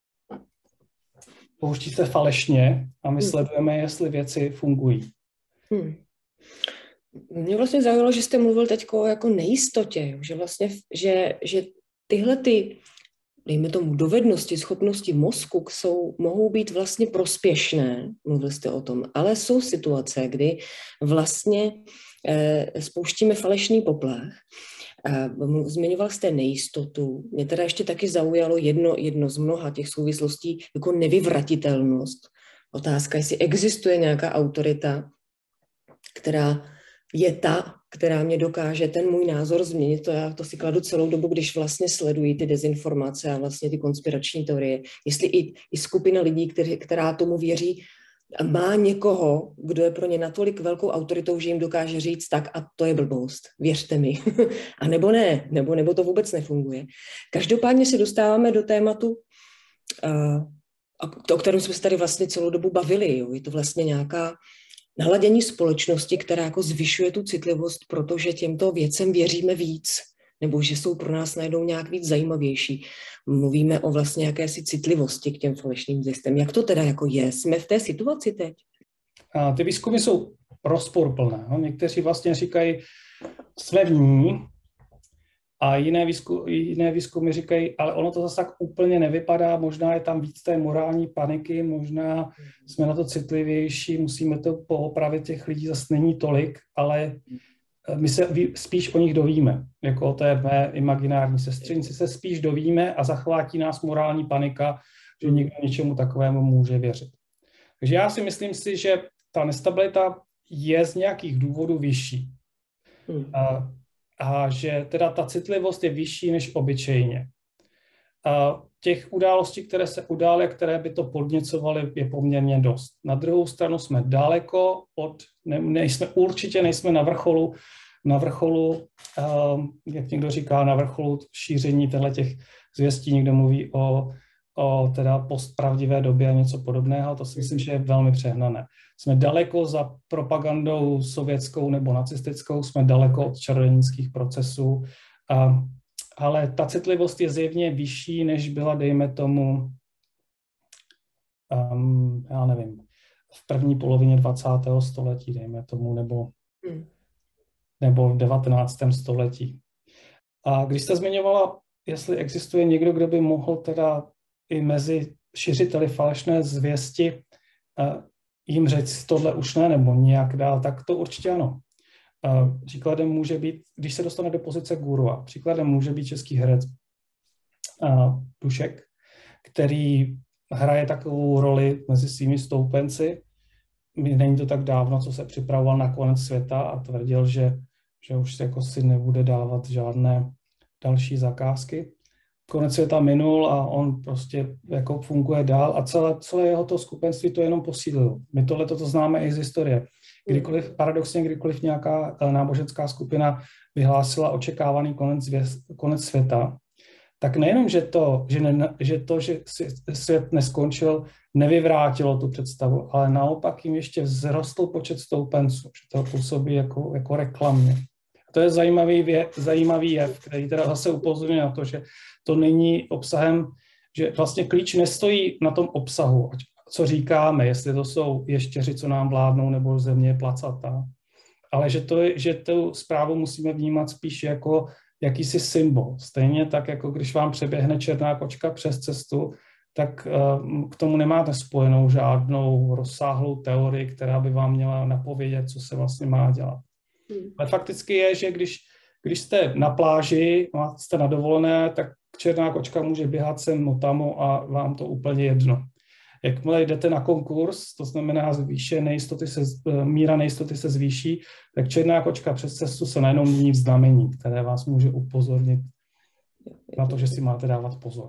pouští se falešně a my sledujeme, jestli věci fungují. Hmm. Mě vlastně zaujalo, že jste mluvil teď o jako nejistotě, že vlastně, že, že tyhle ty dejme tomu, dovednosti, schopnosti mozku jsou, mohou být vlastně prospěšné, mluvil jste o tom, ale jsou situace, kdy vlastně eh, spouštíme falešný poplach. Eh, zmiňoval jste nejistotu. Mě teda ještě taky zaujalo jedno, jedno z mnoha těch souvislostí, jako nevyvratitelnost. Otázka, jestli existuje nějaká autorita, která je ta, která mě dokáže ten můj názor změnit. To já to si kladu celou dobu, když vlastně sleduji ty dezinformace a vlastně ty konspirační teorie. Jestli i, i skupina lidí, který, která tomu věří, má někoho, kdo je pro ně natolik velkou autoritou, že jim dokáže říct tak a to je blbost, věřte mi. A nebo ne, nebo, nebo to vůbec nefunguje. Každopádně se dostáváme do tématu, uh, o kterém jsme se tady vlastně celou dobu bavili. Jo. Je to vlastně nějaká naladění společnosti, která jako zvyšuje tu citlivost, protože těmto věcem věříme víc, nebo že jsou pro nás najednou nějak víc zajímavější. Mluvíme o vlastně jakési citlivosti k těm falešným zjistem. Jak to teda jako je? Jsme v té situaci teď? A ty výzkumy jsou rozporuplné. No? Někteří vlastně říkají, jsme v ní, a jiné, výzku, jiné výzkumy říkají, ale ono to zase tak úplně nevypadá, možná je tam víc té morální paniky, možná jsme na to citlivější, musíme to poopravit, těch lidí zase není tolik, ale my se spíš o nich dovíme, jako o té mé imaginární sestřenici se spíš dovíme a zachvátí nás morální panika, že někdo něčemu takovému může věřit. Takže já si myslím si, že ta nestabilita je z nějakých důvodů vyšší. Hmm. A, a že teda ta citlivost je vyšší než obyčejně. A těch událostí, které se udály, které by to podněcovaly, je poměrně dost. Na druhou stranu jsme daleko od, ne, nejsme, určitě nejsme na vrcholu, na vrcholu, um, jak někdo říká, na vrcholu šíření těch zvěstí, někdo mluví o, o teda postpravdivé době a něco podobného, to si myslím, že je velmi přehnané. Jsme daleko za propagandou sovětskou nebo nacistickou, jsme daleko od čarodějnických procesů, a, ale ta citlivost je zjevně vyšší, než byla, dejme tomu, um, já nevím, v první polovině dvacátého století, dejme tomu, nebo, hmm. nebo v devatenáctém století. A když jste zmiňovala, jestli existuje někdo, kdo by mohl teda i mezi šiřiteli falešné zvěsti uh, jim říct tohle už ne, nebo nějak dál, tak to určitě ano. Příkladem může být, když se dostane do pozice gurua, příkladem může být český herec Dušek, který hraje takovou roli mezi svými stoupenci. Není to tak dávno, co se připravoval na konec světa a tvrdil, že, že už jako si nebude dávat žádné další zakázky. Konec světa minul a on prostě jako funguje dál a celé, celé jeho to skupenství to jenom posílilo. My tohle to známe i z historie. Kdykoliv, paradoxně, kdykoliv nějaká náboženská skupina vyhlásila očekávaný konec, konec světa, tak nejenom, že to, že, ne, že to, že svět neskončil, nevyvrátilo tu představu, ale naopak jim ještě vzrostl počet stoupenců, že to působí jako, jako reklamně. A to je zajímavý, vě, zajímavý jev, který teda zase upozorňuje na to, že to není obsahem, že vlastně klíč nestojí na tom obsahu, co říkáme, jestli to jsou ještěři, co nám vládnou, nebo země placatá, ale že, to je, že tu zprávu musíme vnímat spíš jako jakýsi symbol. Stejně tak, jako když vám přeběhne černá kočka přes cestu, tak uh, k tomu nemáte spojenou žádnou rozsáhlou teorii, která by vám měla napovědět, co se vlastně má dělat. Hmm. Ale fakticky je, že když, když jste na pláži, jste na dovolené, tak černá kočka může běhat sem tamu a vám to úplně jedno. Jakmile jdete na konkurs, to znamená zvýše nejistoty se, míra nejistoty se zvýší, tak černá kočka přes cestu se najednou mění v znamení, které vás může upozornit na to, že si máte dávat pozor.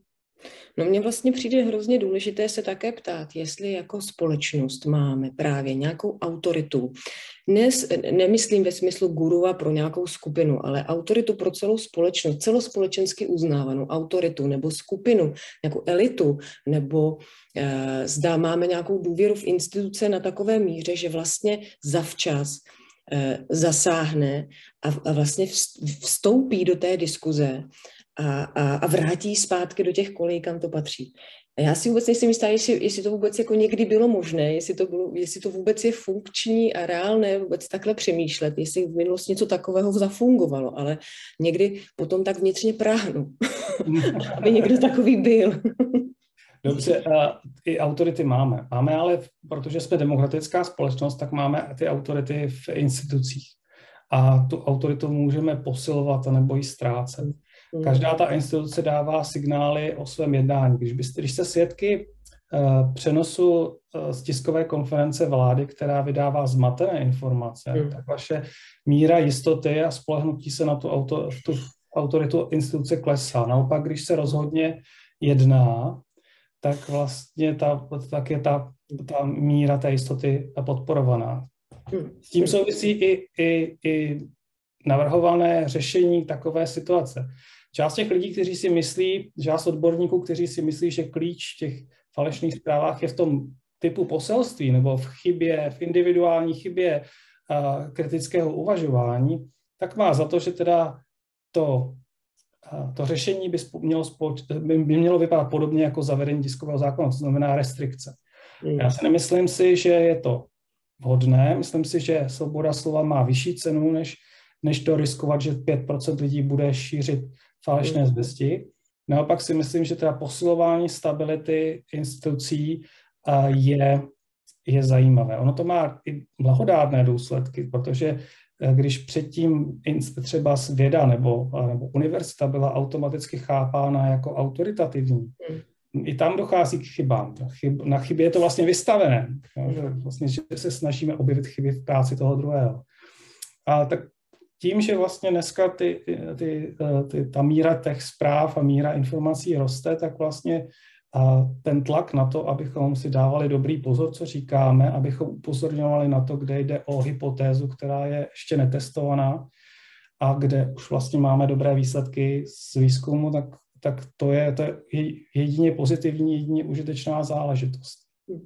No mně vlastně přijde hrozně důležité se také ptát, jestli jako společnost máme právě nějakou autoritu. Dnes nemyslím ve smyslu gurua pro nějakou skupinu, ale autoritu pro celou společnost, celospolečensky uznávanou autoritu nebo skupinu, nějakou elitu, nebo eh, zda máme nějakou důvěru v instituce na takové míře, že vlastně zavčas eh, zasáhne a, a vlastně vstoupí do té diskuze A, a, a vrátí zpátky do těch kolejí, kam to patří. A já si vůbec nejsem jistá, jestli, jestli to vůbec jako někdy bylo možné, jestli to, bylo, jestli to vůbec je funkční a reálné vůbec takhle přemýšlet, jestli v minulosti něco takového zafungovalo, ale někdy potom tak vnitřně práhnu, aby někdo takový byl. Dobře, i autority máme. Máme ale, protože jsme demokratická společnost, tak máme ty autority v institucích. A tu autoritu můžeme posilovat nebo ji ztrácet. Každá ta instituce dává signály o svém jednání. Když, byste, když jste svědky uh, přenosu uh, z tiskové konference vlády, která vydává zmatené informace, mm. tak vaše míra jistoty a spolehnutí se na tu, auto, tu autoritu instituce klesá. Naopak, když se rozhodně jedná, tak vlastně ta, tak je ta, ta míra té jistoty podporovaná. S tím souvisí i, i, i navrhované řešení takové situace. Část těch lidí, kteří si myslí, část odborníků, kteří si myslí, že klíč v těch falešných zprávách je v tom typu poselství nebo v chybě, v individuální chybě a kritického uvažování, tak má za to, že teda to, to řešení by mělo, spoč, by mělo vypadat podobně jako zavedení tiskového zákona, to znamená restrikce. Mm. Já si nemyslím si, že je to vhodné. Myslím si, že svoboda slova má vyšší cenu, než, než to riskovat, že pět procent lidí bude šířit falešné zvěsti. Naopak si myslím, že teda posilování stability institucí je, je zajímavé. Ono to má i blahodárné důsledky, protože když předtím třeba věda nebo, nebo univerzita byla automaticky chápána jako autoritativní, i tam dochází k chybám. Chyb, na chybě je to vlastně vystavené. Jo, že, vlastně, že se snažíme objevit chyby v práci toho druhého. A tak tím, že vlastně dneska ty, ty, ty, ta míra těch zpráv a míra informací roste, tak vlastně a ten tlak na to, abychom si dávali dobrý pozor, co říkáme, abychom upozorňovali na to, kde jde o hypotézu, která je ještě netestovaná a kde už vlastně máme dobré výsledky z výzkumu, tak tak to je, to je jedině pozitivní, jedině užitečná záležitost.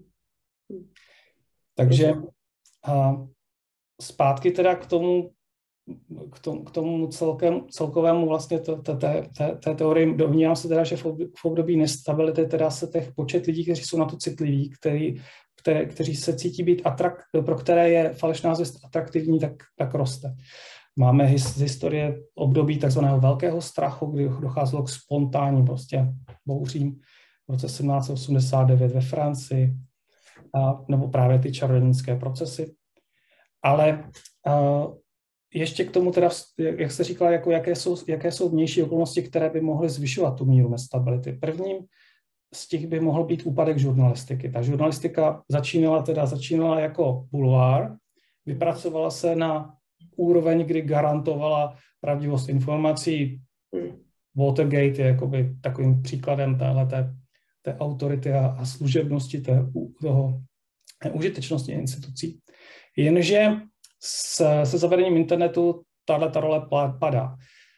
Takže a zpátky teda k tomu, k tomu, k tomu celkem, celkovému vlastně té, té, té, té teorii, domnívám se teda, že v období nestability teda se těch počet lidí, kteří jsou na to citliví, který, které, kteří se cítí být atrak, pro které je falešná zvěst atraktivní, tak, tak roste. Máme z historie období takzvaného velkého strachu, kdy docházelo k spontánním prostě bouřím v roce sedmnáct set osmdesát devět ve Francii, a, nebo právě ty čarodějnické procesy. Ale a, ještě k tomu teda, jak jste říkala, jako jaké jsou, jaké jsou vnější okolnosti, které by mohly zvyšovat tu míru nestability. Prvním z těch by mohl být úpadek žurnalistiky. Ta žurnalistika začínala teda začínala jako bulvár, vypracovala se na úroveň, kdy garantovala pravdivost informací. Watergate je jakoby takovým příkladem téhle té, té autority a, a služebnosti té, toho užitečnosti institucí. Jenže se, se zavedením internetu tato role padá.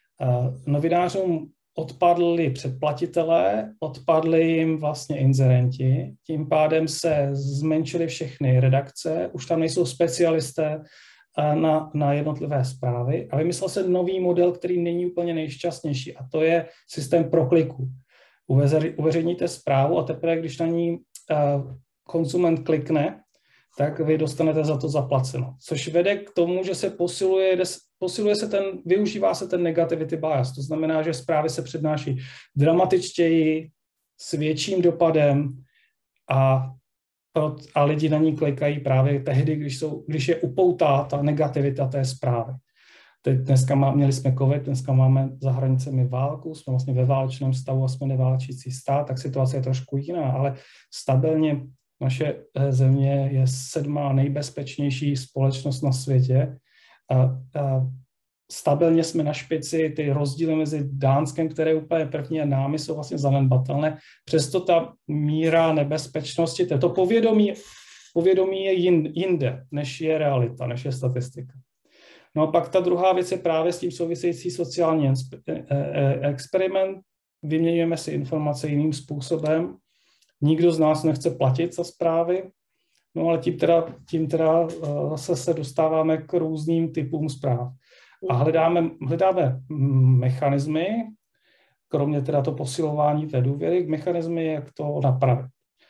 Novinářům odpadli předplatitelé, odpadli jim vlastně inzerenti, tím pádem se zmenšily všechny redakce, už tam nejsou specialisté na, na jednotlivé zprávy a vymyslel se nový model, který není úplně nejšťastnější, a to je systém prokliku. Uveřejníte zprávu a teprve, když na ní konzument klikne, tak vy dostanete za to zaplaceno. Což vede k tomu, že se posiluje, posiluje se ten, využívá se ten negativity bias. To znamená, že zprávy se přednáší dramatičtěji, s větším dopadem a, a lidi na ní klikají právě tehdy, když, jsou, když je upoutá ta negativita té zprávy. Teď dneska má, měli jsme covid, dneska máme za hranicemi válku, jsme vlastně ve válečném stavu a jsme neválčící stát, tak situace je trošku jiná, ale stabilně naše země je sedmá nejbezpečnější společnost na světě. A, a stabilně jsme na špici, ty rozdíly mezi Dánskem, které je úplně první, a námi jsou vlastně zanedbatelné. Přesto ta míra nebezpečnosti, to povědomí, povědomí je jinde, než je realita, než je statistika. No a pak ta druhá věc je právě s tím související sociální experiment. Vyměňujeme si informace jiným způsobem. Nikdo z nás nechce platit za zprávy, no ale tím teda, tím teda zase se dostáváme k různým typům zpráv. A hledáme, hledáme mechanismy, kromě teda to posilování té důvěry, mechanismy, jak to napravit.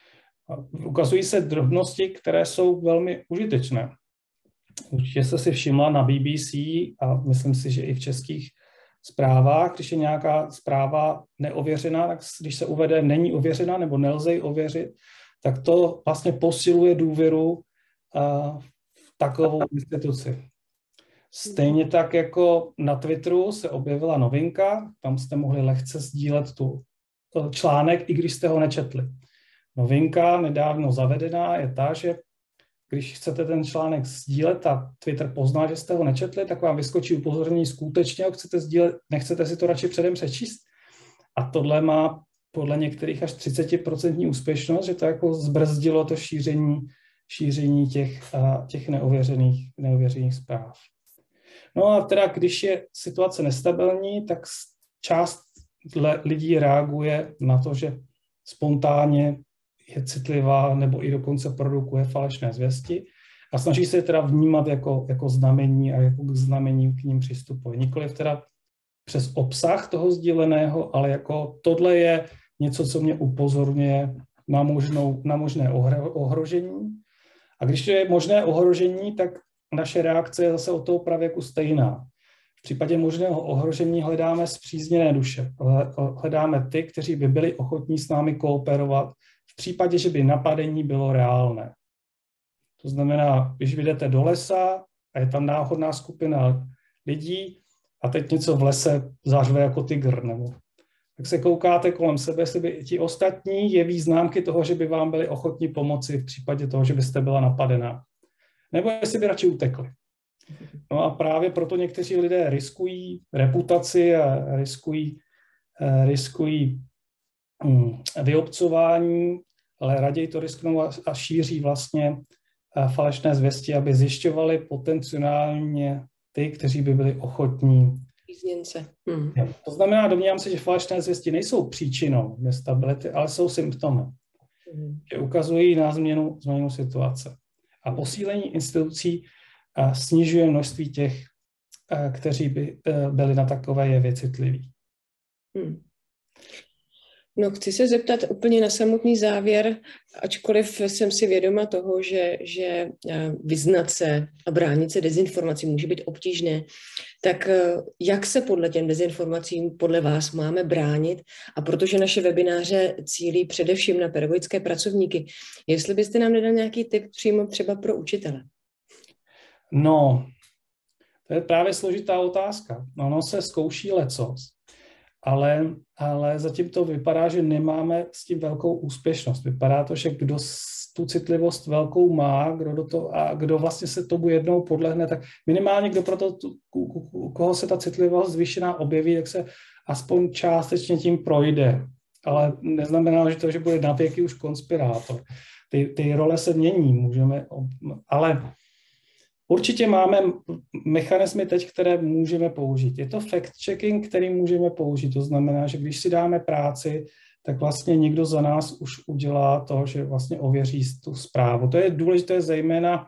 Ukazují se drobnosti, které jsou velmi užitečné. Určitě jste si všimla na B B C a myslím si, že i v českých zprávách, když je nějaká zpráva neověřená, tak když se uvede není ověřená nebo nelze ji ověřit, tak to vlastně posiluje důvěru uh, v takovou instituci. Stejně tak jako na Twitteru se objevila novinka, tam jste mohli lehce sdílet tu článek, i když jste ho nečetli. Novinka nedávno zavedená je ta, že když chcete ten článek sdílet a Twitter pozná, že jste ho nečetli, tak vám vyskočí upozornění, skutečně ho chcete sdílet, nechcete si to radši předem přečíst. A tohle má podle některých až třicet procent úspěšnost, že to jako zbrzdilo to šíření, šíření těch, těch neověřených, neověřených zpráv. No a teda, když je situace nestabilní, tak část lidí reaguje na to, že spontánně je citlivá nebo i dokonce produkuje falešné zvěsti a snaží se je teda vnímat jako, jako znamení a jako k znamení k ním přistupuje. Nikoliv teda přes obsah toho sdíleného, ale jako tohle je něco, co mě upozorňuje na, možnou, na možné ohrožení. A když je možné ohrožení, tak naše reakce je zase od toho pravěku stejná. V případě možného ohrožení hledáme spřízněné duše. Hledáme ty, kteří by byli ochotní s námi kooperovat v případě, že by napadení bylo reálné. To znamená, když vyjdete do lesa a je tam náhodná skupina lidí a teď něco v lese zařve jako tygr, nebo tak se koukáte kolem sebe, jestli by ti ostatní jeví známky toho, že by vám byli ochotní pomoci v případě toho, že byste byla napadená. Nebo jestli by radši utekli. No a právě proto někteří lidé riskují reputaci a riskují, riskují vyobcování, ale raději to risknou a šíří vlastně falešné zvěsti, aby zjišťovali potenciálně ty, kteří by byli ochotní. Hmm. To znamená, domnívám se, že falešné zvěsti nejsou příčinou nestability, ale jsou symptomem, hmm. že ukazují na změnu, změnu situace. A posílení institucí snižuje množství těch, kteří by byli na takové jevy citliví. Hmm. No, chci se zeptat úplně na samotný závěr, ačkoliv jsem si vědoma toho, že, že vyznat se a bránit se dezinformacím může být obtížné, tak jak se podle těm dezinformacím podle vás máme bránit? A protože naše webináře cílí především na pedagogické pracovníky, jestli byste nám nedal nějaký tip přímo třeba pro učitele? No, To je právě složitá otázka. Ono se zkouší lecos, ale, ale zatím to vypadá, že nemáme s tím velkou úspěšnost. Vypadá to, že kdo tu citlivost velkou má, kdo do to, a kdo vlastně se tomu jednou podlehne, tak minimálně kdo pro to, u koho se ta citlivost zvýšená objeví, tak se aspoň částečně tím projde. Ale neznamená, že to, že bude navěky už konspirátor. Ty, ty role se mění, můžeme, ale určitě máme mechanismy teď, které můžeme použít. Je to fact-checking, který můžeme použít. To znamená, že když si dáme práci, tak vlastně někdo za nás už udělá to, že vlastně ověří tu zprávu. To je důležité zejména,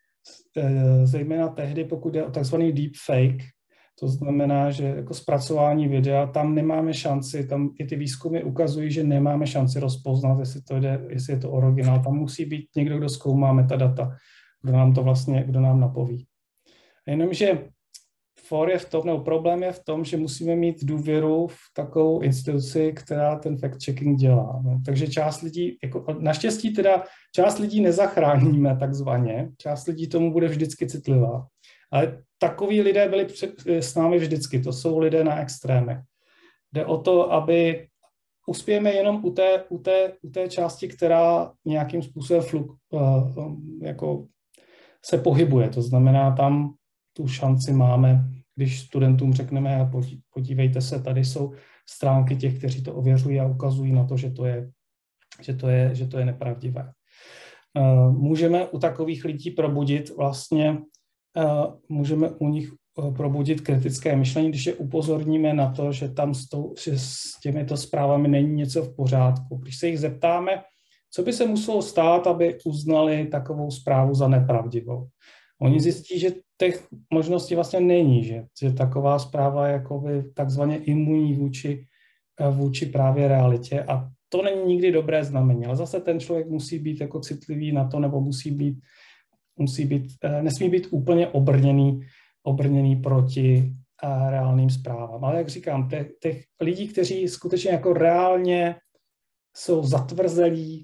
zejména tehdy, pokud je o takzvaný deepfake. To znamená, že jako zpracování videa, tam nemáme šanci, tam i ty výzkumy ukazují, že nemáme šanci rozpoznat, jestli, to jde, jestli je to originál. Tam musí být někdo, kdo zkoumá metadata, kdo nám to vlastně, kdo nám napoví. Jenomže for je v tom, nebo problém je v tom, že musíme mít důvěru v takovou instituci, která ten fact-checking dělá. No, takže část lidí, jako, naštěstí teda část lidí nezachráníme takzvaně, část lidí tomu bude vždycky citlivá. Ale takoví lidé byli s námi vždycky, to jsou lidé na extrémech. Jde o to, aby uspějeme jenom u té, u té, u té části, která nějakým způsobem fluk, uh, jako se pohybuje. To znamená, tam tu šanci máme, když studentům řekneme, podívejte se, tady jsou stránky těch, kteří to ověřují a ukazují na to, že to je, že to je, že to je nepravdivé. Uh, můžeme u takových lidí probudit vlastně Uh, můžeme u nich uh, probudit kritické myšlení, když je upozorníme na to, že tam s, tou, že s těmito zprávami není něco v pořádku. Když se jich zeptáme, co by se muselo stát, aby uznali takovou zprávu za nepravdivou. Oni zjistí, že těch možností vlastně není, že, že taková zpráva je jakoby takzvaně imunní vůči, vůči právě realitě a to není nikdy dobré znamení, ale zase ten člověk musí být jako citlivý na to, nebo musí být musí být, nesmí být úplně obrněný, obrněný proti reálným zprávám. Ale jak říkám, těch, těch lidí, kteří skutečně jako reálně jsou zatvrzelí,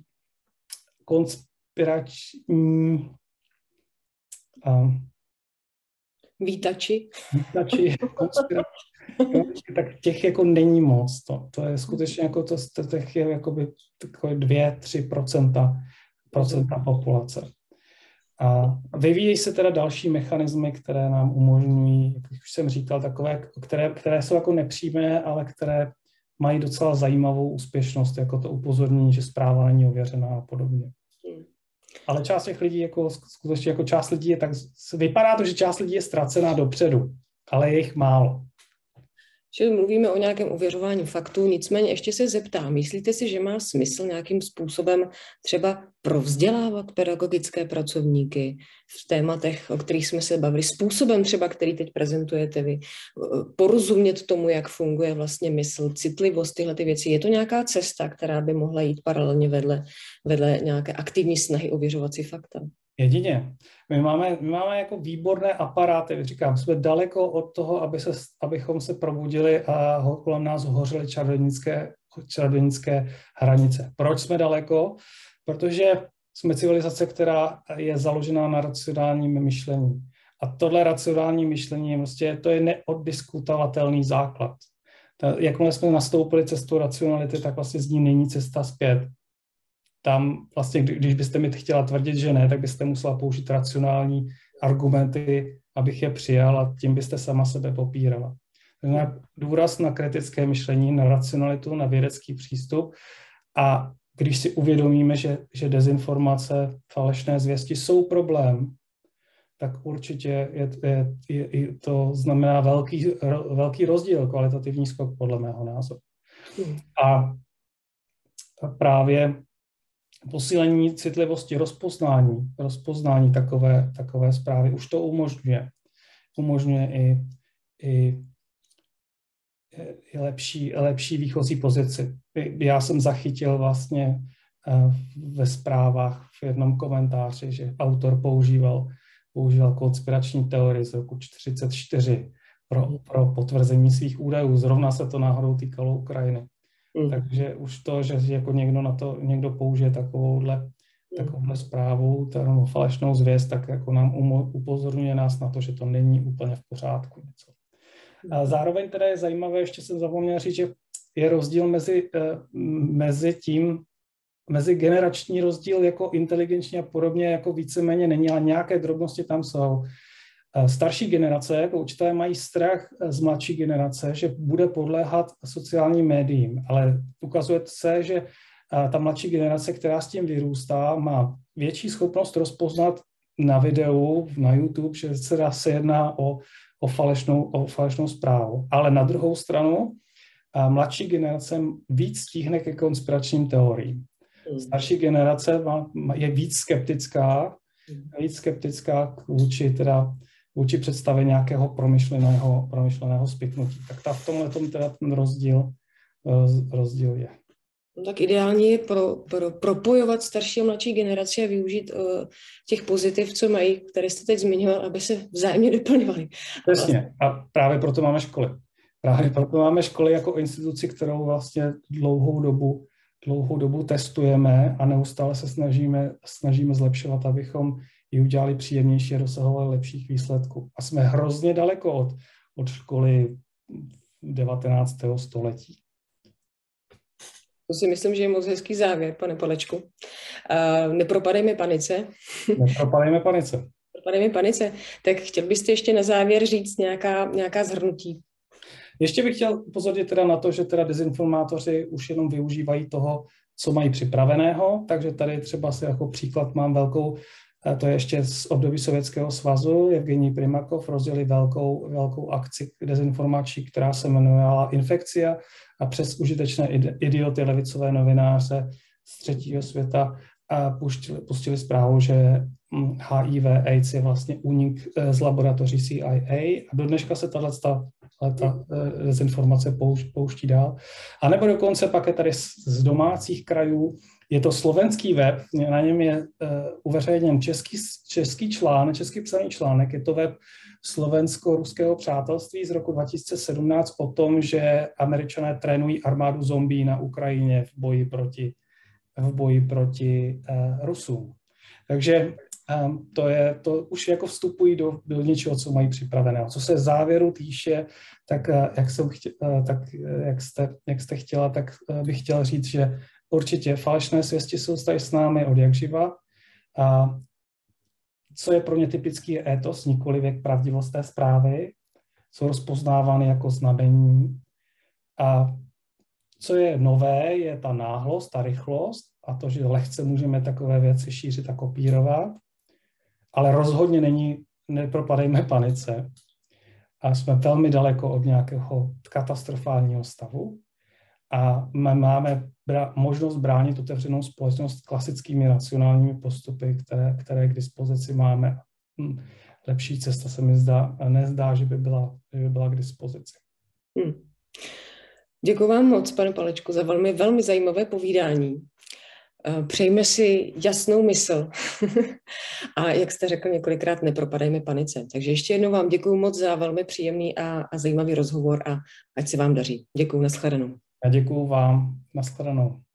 konspirační, um, vítači, vítači konspirační, tak těch jako není moc. To, to je skutečně jako to, těch je jakoby takové dvě, tři procenta, procenta populace. A vyvíjejí se teda další mechanismy, které nám umožňují, jak už jsem říkal, takové, které, které jsou jako nepřímé, ale které mají docela zajímavou úspěšnost, jako to upozornění, že zpráva není ověřená a podobně. Ale část těch lidí, jako skutečně jako část lidí je tak, vypadá to, že část lidí je ztracená dopředu, ale je jich málo. Že mluvíme o nějakém ověřování faktů, nicméně ještě se zeptám, myslíte si, že má smysl nějakým způsobem třeba provzdělávat pedagogické pracovníky v tématech, o kterých jsme se bavili, způsobem třeba, který teď prezentujete vy, porozumět tomu, jak funguje vlastně mysl, citlivost, tyhle ty věci. Je to nějaká cesta, která by mohla jít paralelně vedle, vedle nějaké aktivní snahy ověřovat si fakta? Jedině. My máme, my máme jako výborné aparáty, říkám, jsme daleko od toho, aby se, abychom se probudili a ho, kolem nás hořely čarodějnické, čarodějnické hranice. Proč jsme daleko? Protože jsme civilizace, která je založená na racionálním myšlení. A tohle racionální myšlení je prostě, to je neoddiskutovatelný základ. Ta, jakmile jsme nastoupili cestu racionality, tak vlastně z ní není cesta zpět. Tam vlastně, když byste mi chtěla tvrdit, že ne, tak byste musela použít racionální argumenty, abych je přijal a tím byste sama sebe popírala. Důraz na kritické myšlení, na racionalitu, na vědecký přístup a když si uvědomíme, že, že dezinformace, falešné zvěsti jsou problém, tak určitě je, je, je, je to znamená velký, velký rozdíl, kvalitativní skok podle mého názoru. A právě posílení citlivosti, rozpoznání, rozpoznání takové, takové zprávy už to umožňuje. Umožňuje i, i, i lepší, lepší výchozí pozici. Já jsem zachytil vlastně ve zprávách v jednom komentáři, že autor používal, používal konspirační teorii z roku čtyřicet čtyři pro, pro potvrzení svých údajů. Zrovna se to náhodou týkalo Ukrajiny. Mm. Takže už to, že jako někdo na to někdo použije takovouhle, takovou zprávu, takovou falešnou zvěst, tak jako nám upozorňuje nás na to, že to není úplně v pořádku něco. A zároveň teda je zajímavé, ještě jsem zapomněl říct, že je rozdíl mezi, mezi tím, mezi generační rozdíl jako inteligenční a podobně jako víceméně není, ale nějaké drobnosti tam jsou. Starší generace jako učitelé mají strach z mladší generace, že bude podléhat sociálním médiím, ale ukazuje se, že ta mladší generace, která s tím vyrůstá, má větší schopnost rozpoznat na videu, na YouTube, že se jedná o, o, falešnou, o falešnou zprávu. Ale na druhou stranu mladší generace víc stíhne ke konspiračním teoriím. Starší generace je víc skeptická, víc skeptická vůči, teda, vůči představě nějakého promyšleného, promyšleného spiknutí. Tak ta v tomhle tom teda ten rozdíl, rozdíl je. No tak ideální je pro, pro, propojovat starší a mladší generaci a využít uh, těch pozitiv, co mají, které jste teď zmiňoval, aby se vzájemně doplňovali. Přesně. A právě proto máme školy. Právě proto máme školy jako instituci, kterou vlastně dlouhou dobu, dlouhou dobu testujeme a neustále se snažíme, snažíme zlepšovat, abychom ji udělali příjemnější a dosahovali lepších výsledků. A jsme hrozně daleko od, od školy devatenáctého století. To si myslím, že je moc hezký závěr, pane Palečku. Uh, nepropadejme panice. Nepropadejme panice. Nepropadejme panice. Tak chtěl byste ještě na závěr říct nějaká, nějaká shrnutí? Ještě bych chtěl upozornit teda na to, že teda dezinformátoři už jenom využívají toho, co mají připraveného, takže tady třeba si jako příklad mám velkou, to je ještě z období Sovětského svazu, Evgenij Primakov rozjeli velkou, velkou akci dezinformační, která se jmenovala Infekcia a přes užitečné idioty levicové novináře z třetího světa a pustili, pustili zprávu, že H I V AIDS je vlastně únik z laboratoří C I A a do dneška se tato ta dezinformace pouští dál. A nebo dokonce pak je tady z domácích krajů, je to slovenský web, na něm je uh, uveřejněn český, český článek, český psaný článek, je to web slovensko-ruského přátelství z roku dva tisíce sedmnáct o tom, že Američané trénují armádu zombí na Ukrajině v boji proti, v boji proti uh, Rusům. Takže um, to, je, to už jako vstupují do, do něčeho, co mají připraveného. Co se závěru týče, tak, uh, jak, jsem chtě, uh, tak uh, jak, jste, jak jste chtěla, tak uh, bych chtěl říct, že určitě falešné zvěsti jsou tady s námi od jak živa. A co je pro ně typický je étos, nikoli věk pravdivost té zprávy. Jsou rozpoznávány jako znamení. A co je nové, je ta náhlost, ta rychlost a to, že lehce můžeme takové věci šířit a kopírovat. Ale rozhodně není, nepropadejme panice. A jsme velmi daleko od nějakého katastrofálního stavu. A máme bra- možnost bránit otevřenou společnost klasickými racionálními postupy, které, které k dispozici máme. Hm. Lepší cesta se mi zdá, nezdá, že by byla, že by byla k dispozici. Hmm. Děkuji vám moc, pane Palečku, za velmi, velmi zajímavé povídání. Přejme si jasnou mysl a jak jste řekl několikrát, nepropadejme panice. Takže ještě jednou vám děkuji moc za velmi příjemný a, a zajímavý rozhovor a ať se vám daří. Děkuji, nashledanou. Já děkuji vám, nashledanou.